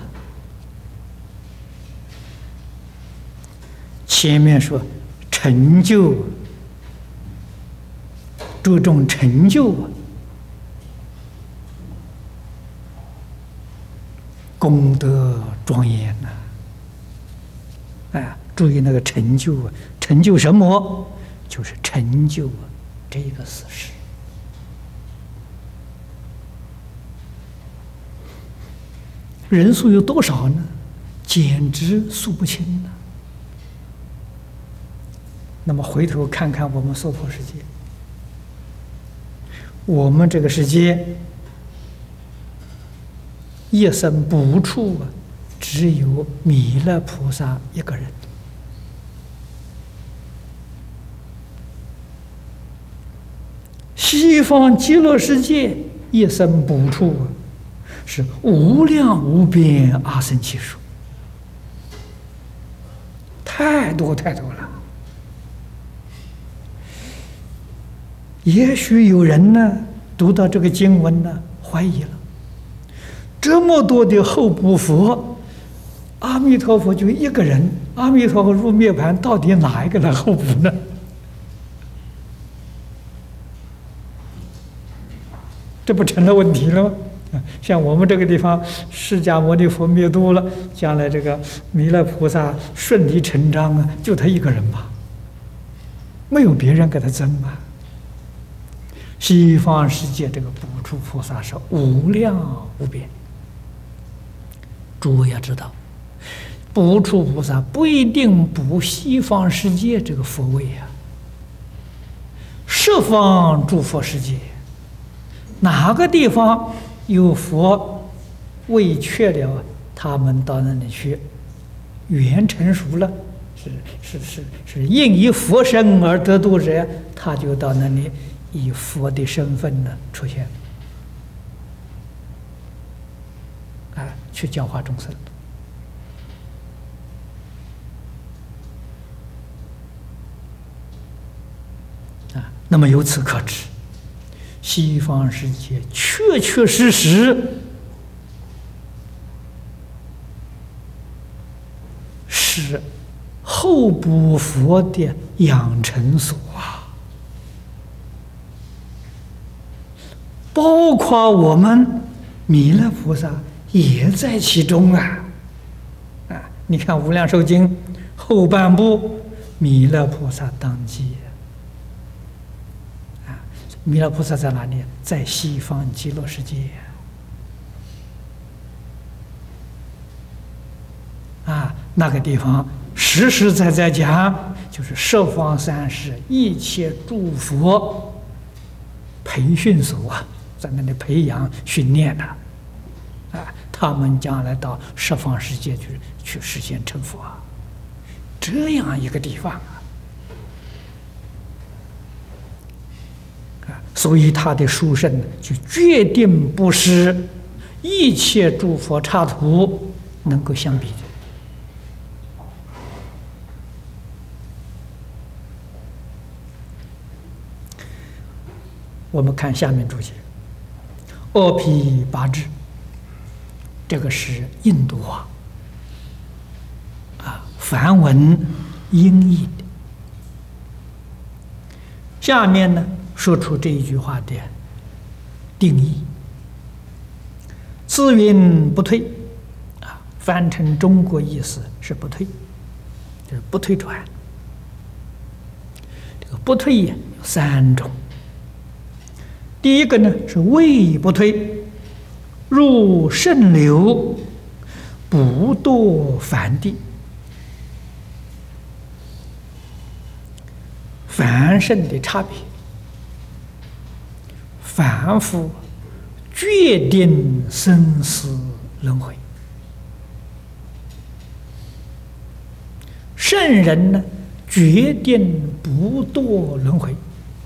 前面说成就，注重成就啊，功德庄严呐！哎，注意那个成就啊，成就什么？就是成就啊这个事实。人数有多少呢？简直数不清了。那么回头看看我们娑婆世界，我们这个世界一生不处啊，只有弥勒菩萨一个人。西方极乐世界一生不处啊，是无量无边阿僧祇数，太多太多了。也许有人呢读到这个经文呢，怀疑了：这么多的候补佛，阿弥陀佛就一个人，阿弥陀佛入涅盘，到底哪一个来候补呢？这不成了问题了吗？像我们这个地方，释迦牟尼佛灭度了，将来这个弥勒菩萨顺理成章啊，就他一个人嘛，没有别人给他争嘛。西方世界这个补处菩萨是无量无边，诸位要知道，补处菩萨不一定补西方世界这个佛位啊，十方诸佛世界，哪个地方有佛位缺了，他们到那里去缘成熟了，是是是是应以佛身而得度者，他就到那里以佛的身份呢出现，啊，去教化众生。啊，那么由此可知，西方世界确确实实是候补佛的养成所啊，包括我们弥勒菩萨也在其中啊！啊，你看《无量寿经》后半部，弥勒菩萨当机啊！弥勒菩萨在哪里？在西方极乐世界啊！那个地方实实在在讲，就是十方三世一切诸佛培训所啊，在那里培养训练的，啊，他们将来到十方世界去去实现成佛啊，这样一个地方啊，啊，所以他的殊胜就决定不是一切诸佛刹土能够相比的。我们看下面注解，阿毗跋致，这个是印度话啊，梵文音译的。下面呢，说出这一句话的定义：自云不退啊，翻成中国意思是不退，就是不退转。这个不退有三种。第一个呢是位不退，入圣流，不堕凡地。凡圣的差别，凡夫决定生死轮回，圣人呢决定不堕轮回。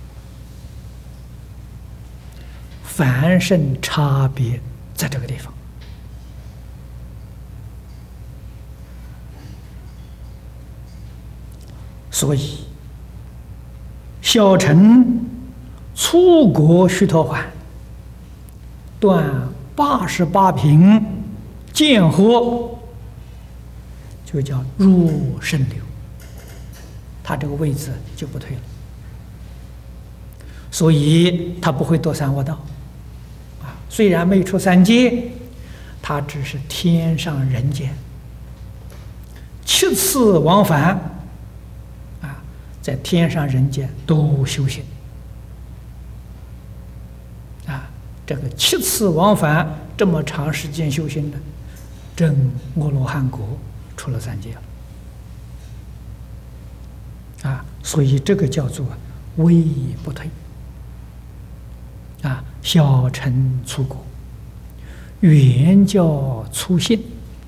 凡圣差别在这个地方，所以小乘出国须陀洹，断八十八品见合，就叫入圣流，他这个位置就不退了，所以他不会堕三恶道。啊，虽然没出三界，他只是天上人间七次往返，啊，在天上人间都修行。啊，这个七次往返这么长时间修行的，证阿罗汉果，出了三界了。啊，所以这个叫做位不退。啊，小乘出果，原教初信。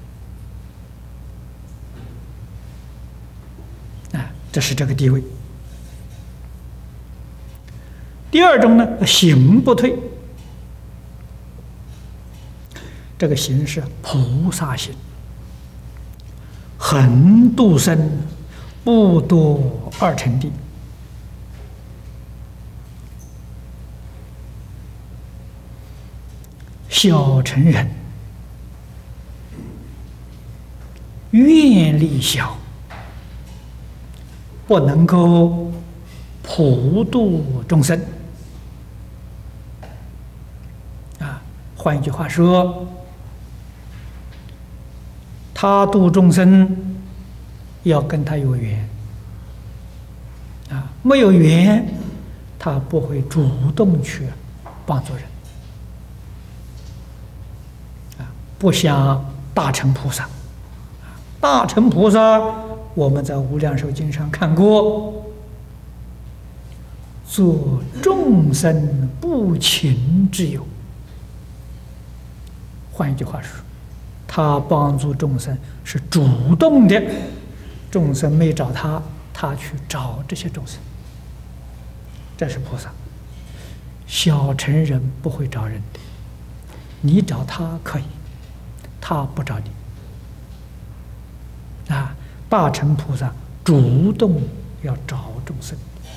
啊，这是这个地位。第二种呢，行不退。这个行是菩萨行，恒度生，不堕二乘地。小乘人愿力小，不能够普度众生。啊，换一句话说，他度众生要跟他有缘，啊，没有缘，他不会主动去帮助人，啊，不像大乘菩萨。大乘菩萨，我们在《无量寿经》上看过，做众生不勤之友。换一句话说，他帮助众生是主动的，众生没找他，他去找这些众生，这是菩萨。小乘人不会找人的，你找他可以，他不找你。啊，大乘菩萨主动要找众生。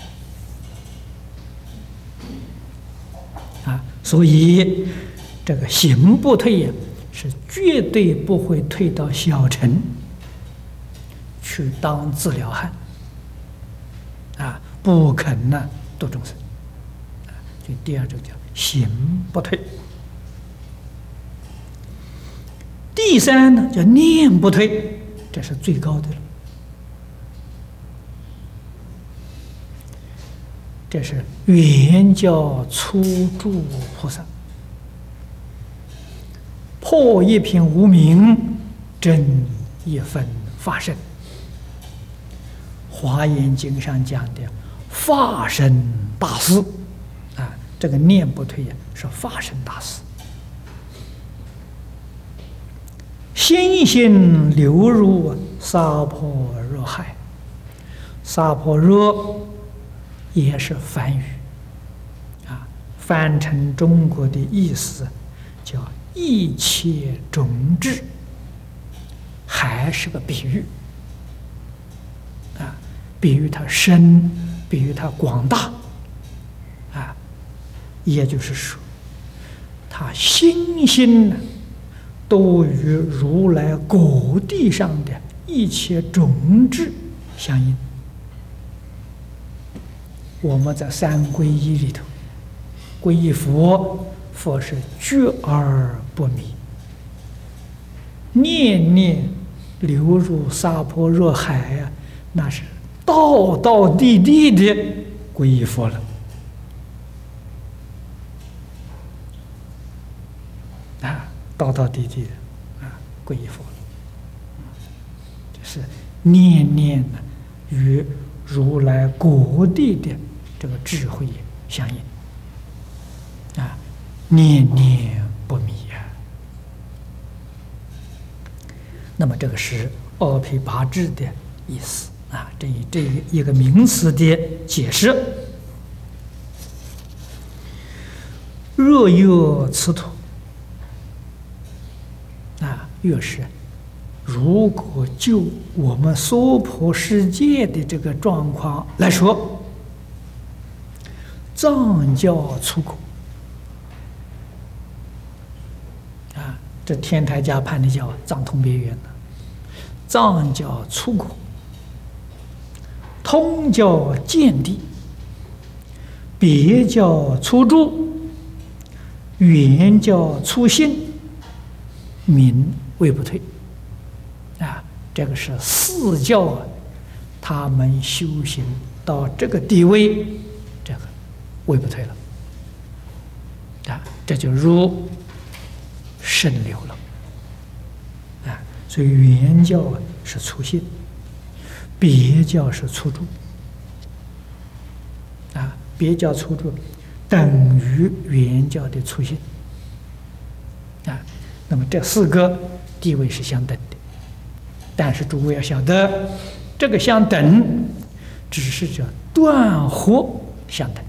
啊，所以这个行不退呀，是绝对不会退到小乘去当自了汉。啊，不肯呢度众生。啊，就第二种叫行不退。第三呢叫念不退，这是最高的了。这是原教初住菩萨，破一品无明，证一分法身。华严经上讲的法身大事啊，这个念不退呀，是法身大事。心性流入娑婆若海，娑婆若也是梵语啊，翻成中国的意思叫一切种智，还是个比喻啊，比喻它深，比喻它广大啊，也就是说，它心性呢，都与如来果地上的一切种智相应。我们在三皈依里头，皈依佛，佛是觉而不迷，念念流入娑婆若海呀、啊，那是道道地地的皈依佛了。啊，道道地地的啊，皈依佛了。就是念念呢，与如来果地的这个智慧相应啊，念念不迷啊。那么这个是阿毗跋致的意思啊，这一这一个名词的解释。若有此土啊，越是如果就我们娑婆世界的这个状况来说，藏教出口这天台家判的叫藏通别圆的，藏叫出果，通叫见地，别叫出住，圆叫出性，名位不退。啊，这个是四教啊，他们修行到这个地位，这个位不退了。啊，这就入圣流了。啊，所以圆教啊是出性，别教是出住。啊，别教出住等于圆教的出性。啊，那么这四个地位是相等的，但是诸位要晓得，这个相等只是叫断惑相等。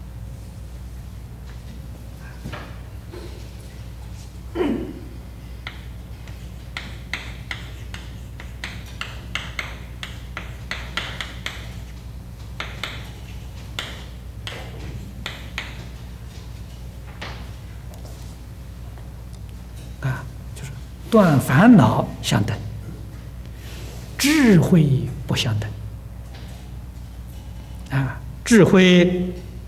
断烦恼相等，智慧不相等。啊，智慧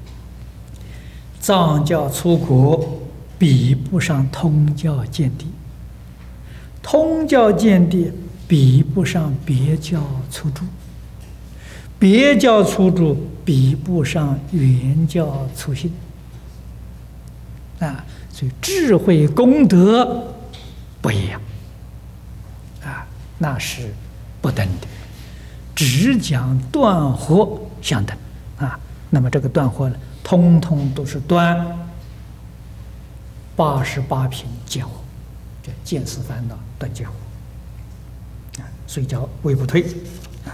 藏教出国比不上通教见地，通教见地比不上别教出住，别教出住比不上圆教出性。啊，所以智慧功德不一样，啊，那是不等的，只讲断惑相等啊。那么这个断惑呢，通通都是断八十八品见惑，这见思烦恼断见惑啊，所以叫位不退啊。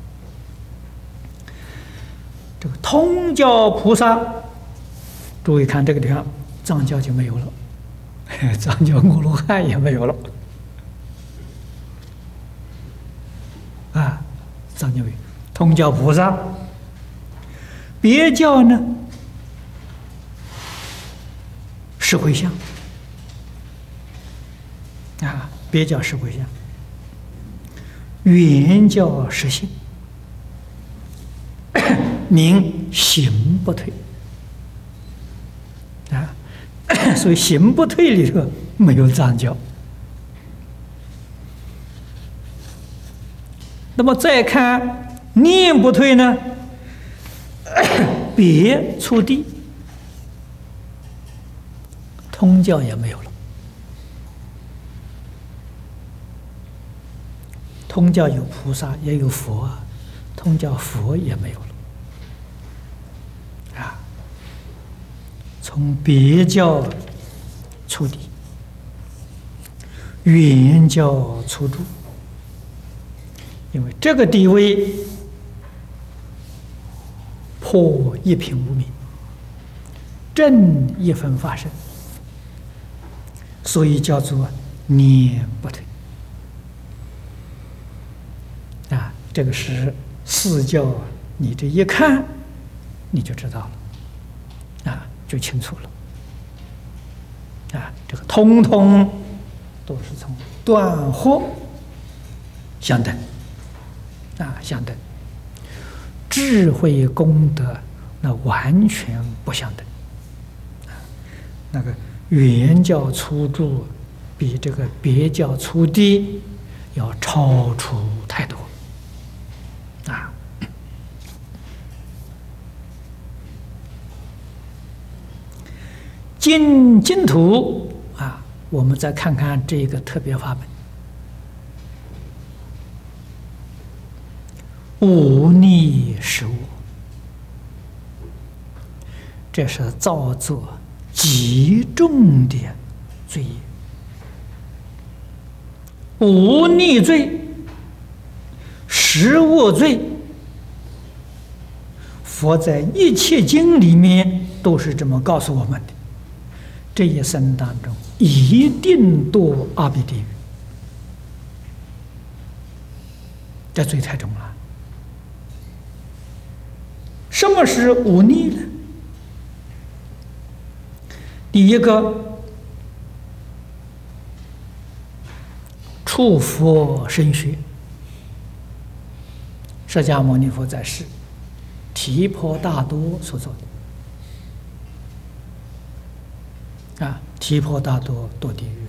这个通教菩萨，诸位看这个地方，藏教就没有了。藏教阿罗汉也没有了，啊，藏教没有，通教菩萨，别教呢是回向，啊，别教是回向，圆教是行，名行不退，啊。所以行不退里头没有藏教。那么再看念不退呢，别出地，通教也没有了。通教有菩萨也有佛啊，通教佛也没有了。啊，从别教出地，圆教出住，因为这个地位破一品无明，正一分法身，所以叫做念不退。啊，这个是四教，你这一看你就知道了，啊，就清楚了。啊，这个通通都是从断惑相等，啊，相等。智慧功德那完全不相等。啊，那个圆教出住比这个别教出地要超出太多。啊。净净土啊，我们再看看这个特别法门，无逆是我，这是造作极重的罪业。无逆罪、实我罪，佛在一切经里面都是这么告诉我们的。这一生当中一定堕阿鼻地狱，这罪太重了。什么是忤逆呢？第一个， 触佛身学。释迦牟尼佛在世，提婆达多所做的。啊，提婆达多堕地狱，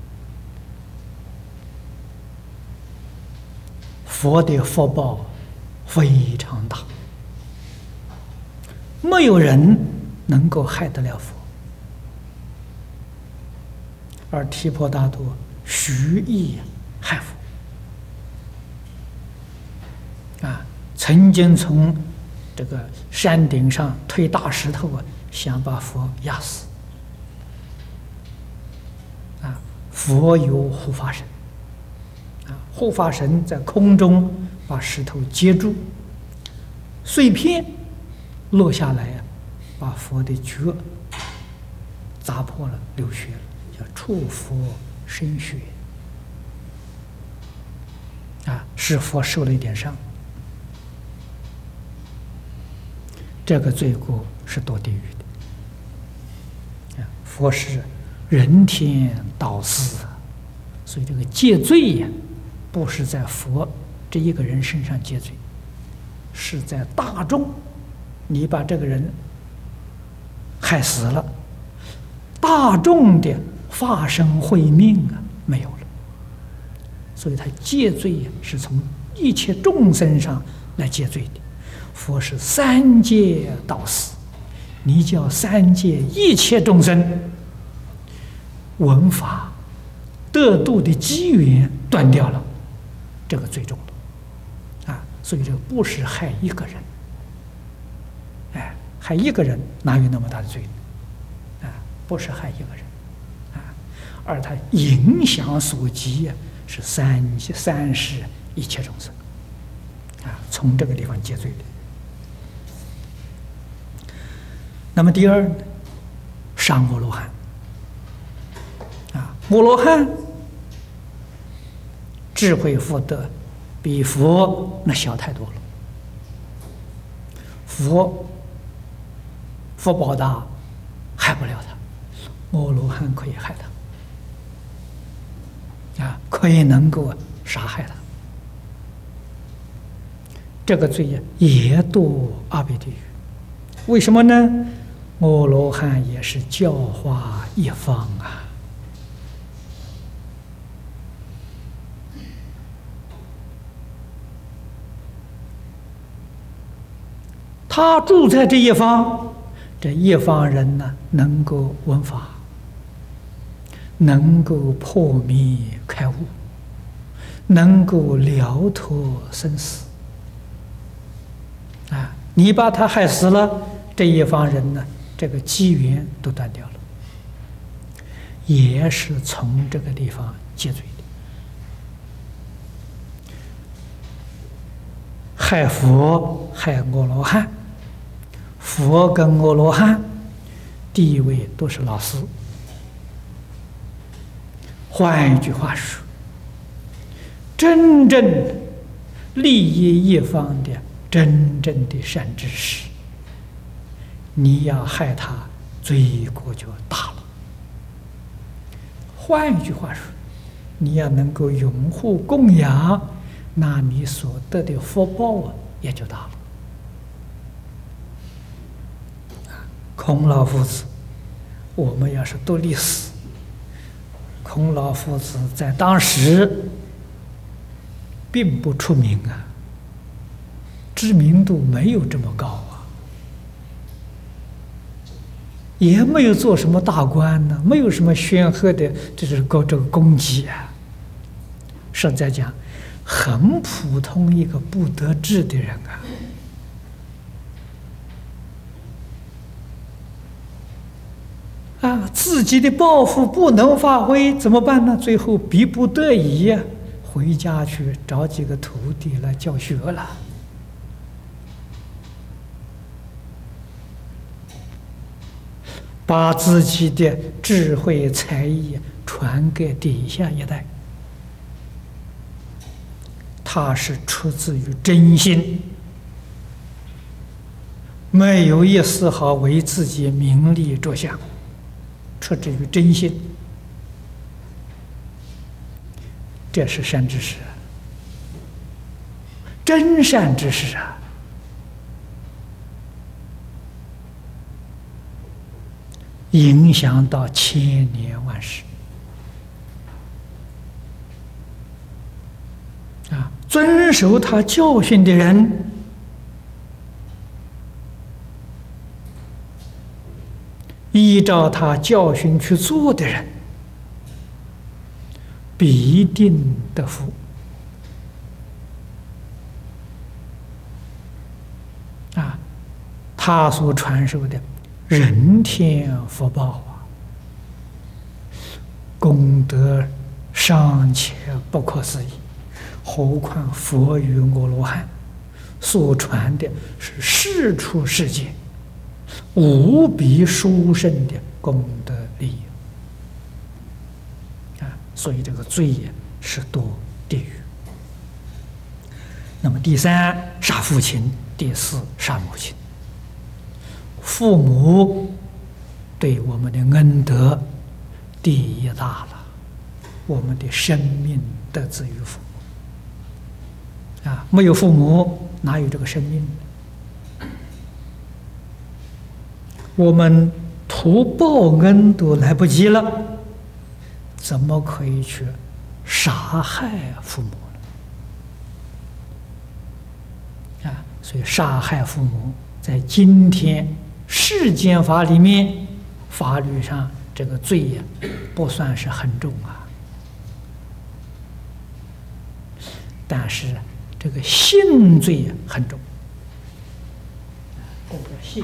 佛的福报非常大，没有人能够害得了佛。而提婆达多蓄意害佛，啊，曾经从这个山顶上推大石头啊，想把佛压死。啊，佛有护法神，啊，护法神在空中把石头接住，碎片落下来啊，把佛的脚砸破了，流血了。叫触佛身血，啊，使佛受了一点伤。这个罪过是堕地狱的。啊，佛是人天导师，所以这个戒罪呀，不是在佛这一个人身上戒罪，是在大众，你把这个人害死了，大众的法身慧命啊没有了，所以他戒罪呀是从一切众生上来戒罪的。佛是三界导师，你叫三界一切众生闻法得度的机缘断掉了，这个最重了啊！所以这个不是害一个人，哎，害一个人哪有那么大的罪呢？啊，不是害一个人。而它影响所及呀，是三三世一切众生，啊，从这个地方戒罪的。那么第二呢，上阿罗汉，啊，阿罗汉智慧福德比佛那小太多了。佛福报大，害不了他，阿罗汉可以害他。啊，可以能够杀害他，这个罪业也堕阿鼻地狱。为什么呢？阿罗汉也是教化一方啊，他住在这一方，这一方人呢，能够闻法，能够破灭开悟，能够了脱生死。啊，你把他害死了，这一方人呢，这个机缘都断掉了，也是从这个地方戒罪的。害佛害阿罗汉，佛跟阿罗汉地位都是老师。换一句话说，真正利益一方的真正的善知识，你要害他，罪过就大了。换一句话说，你要能够拥护供养，那你所得的福报啊也就大了。孔老夫子，我们要是读历史，孔老夫子在当时并不出名啊，知名度没有这么高啊，也没有做什么大官呢，没有什么显赫的这是个这个功绩啊。实在讲，很普通一个不得志的人啊。啊，自己的抱负不能发挥怎么办呢？最后逼不得已呀、啊，回家去找几个徒弟来教学了。把自己的智慧才艺传给底下一代。他是出自于真心，没有一丝毫为自己名利着想。出自于真心， 这是善知识，真善知识啊！影响到千年万世啊！遵守他教训的人，依照他教训去做的人，必定得福啊！他所传授的人天福报啊，功德尚且不可思议，何况佛与阿罗汉所传的是世出世间无比殊胜的功德利益啊！所以这个罪也是堕地狱。那么第三，杀父亲；第四，杀母亲。父母对我们的恩德第一大了，我们的生命得自于父母啊！没有父母，哪有这个生命？我们图报恩都来不及了，怎么可以去杀害父母呢？啊！所以杀害父母，在今天世间法里面，法律上这个罪呀，不算是很重啊。但是这个性罪很重，这个性。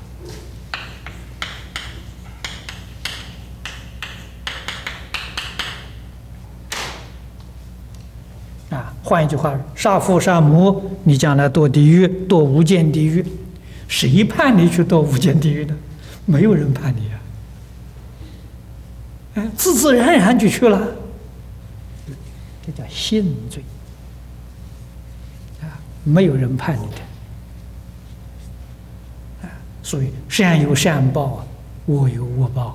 啊，换一句话，杀父杀母，你将来堕地狱，堕无间地狱，谁判你去堕无间地狱呢？没有人判你啊！哎，自自然然就去了，这叫性罪啊，没有人判你的啊。所以善有善报，恶有恶报。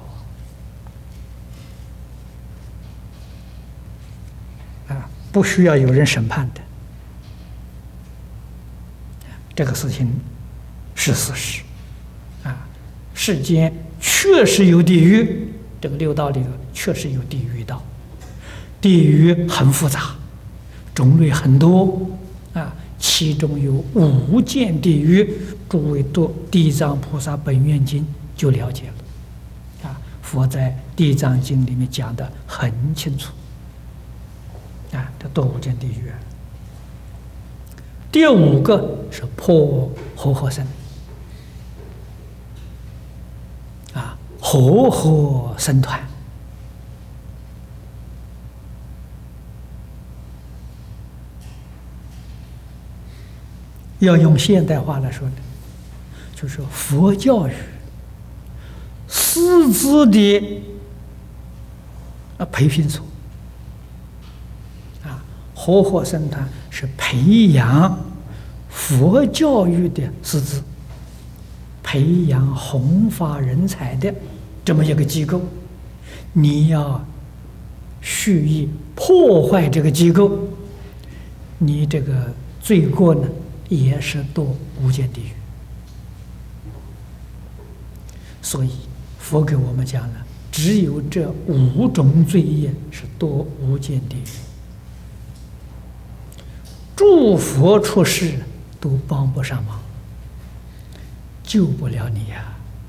不需要有人审判的，这个事情是事实啊！世间确实有地狱，这个六道里头确实有地狱道，地狱很复杂，种类很多啊，其中有无间地狱，诸位读《地藏菩萨本愿经》就了解了啊。佛在《地藏经》里面讲得很清楚。啊，这堕无间地狱。第五个是破活活僧，啊，活活僧团，要用现代话来说呢，就是佛教育师资的啊培训所。活活僧团是培养佛教育的师资，培养弘法人才的这么一个机构。你要蓄意破坏这个机构，你这个罪过呢，也是堕无间地狱。所以佛给我们讲了，只有这五种罪业是堕无间地狱。诸佛出世都帮不上忙，救不了你呀！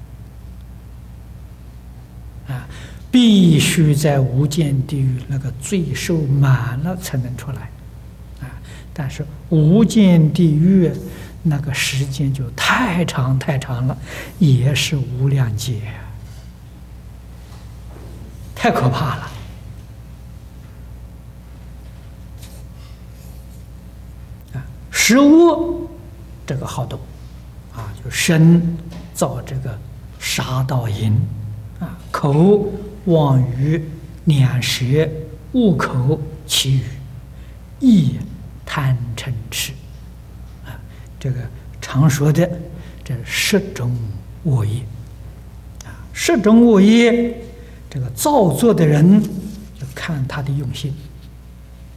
啊，必须在无间地狱那个罪受满了才能出来，啊！但是无间地狱那个时间就太长太长了，也是无量劫，太可怕了。食物这个好懂啊，就身造这个杀盗淫啊，口妄语两舌恶口绮语，意贪嗔痴啊，这个常说的这十种恶业啊，十种恶业，这个造作的人就看他的用心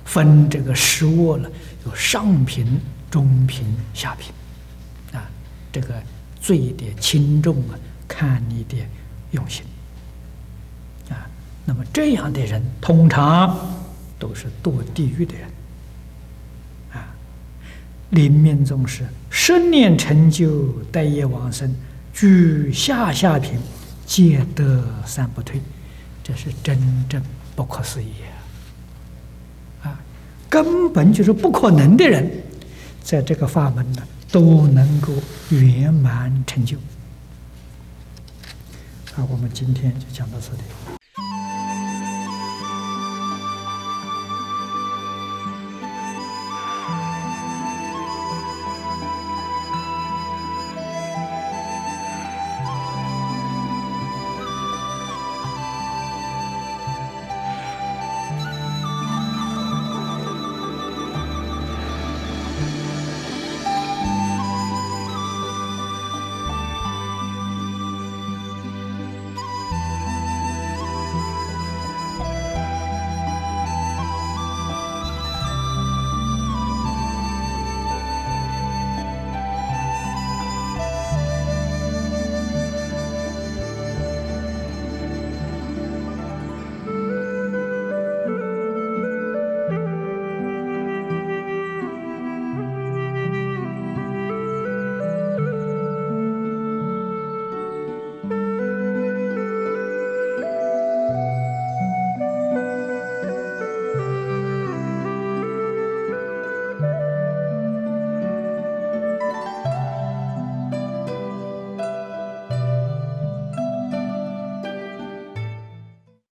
分这个食物了，有上品、中品、下品，啊，这个罪的轻重啊，看你的用心，啊，那么这样的人通常都是堕地狱的人，啊，临命终时十念成就，待业往生，居下下品，皆得三不退，这是真正不可思议啊！啊，根本就是不可能的人，在这个法门呢，都能够圆满成就。啊，我们今天就讲到这里。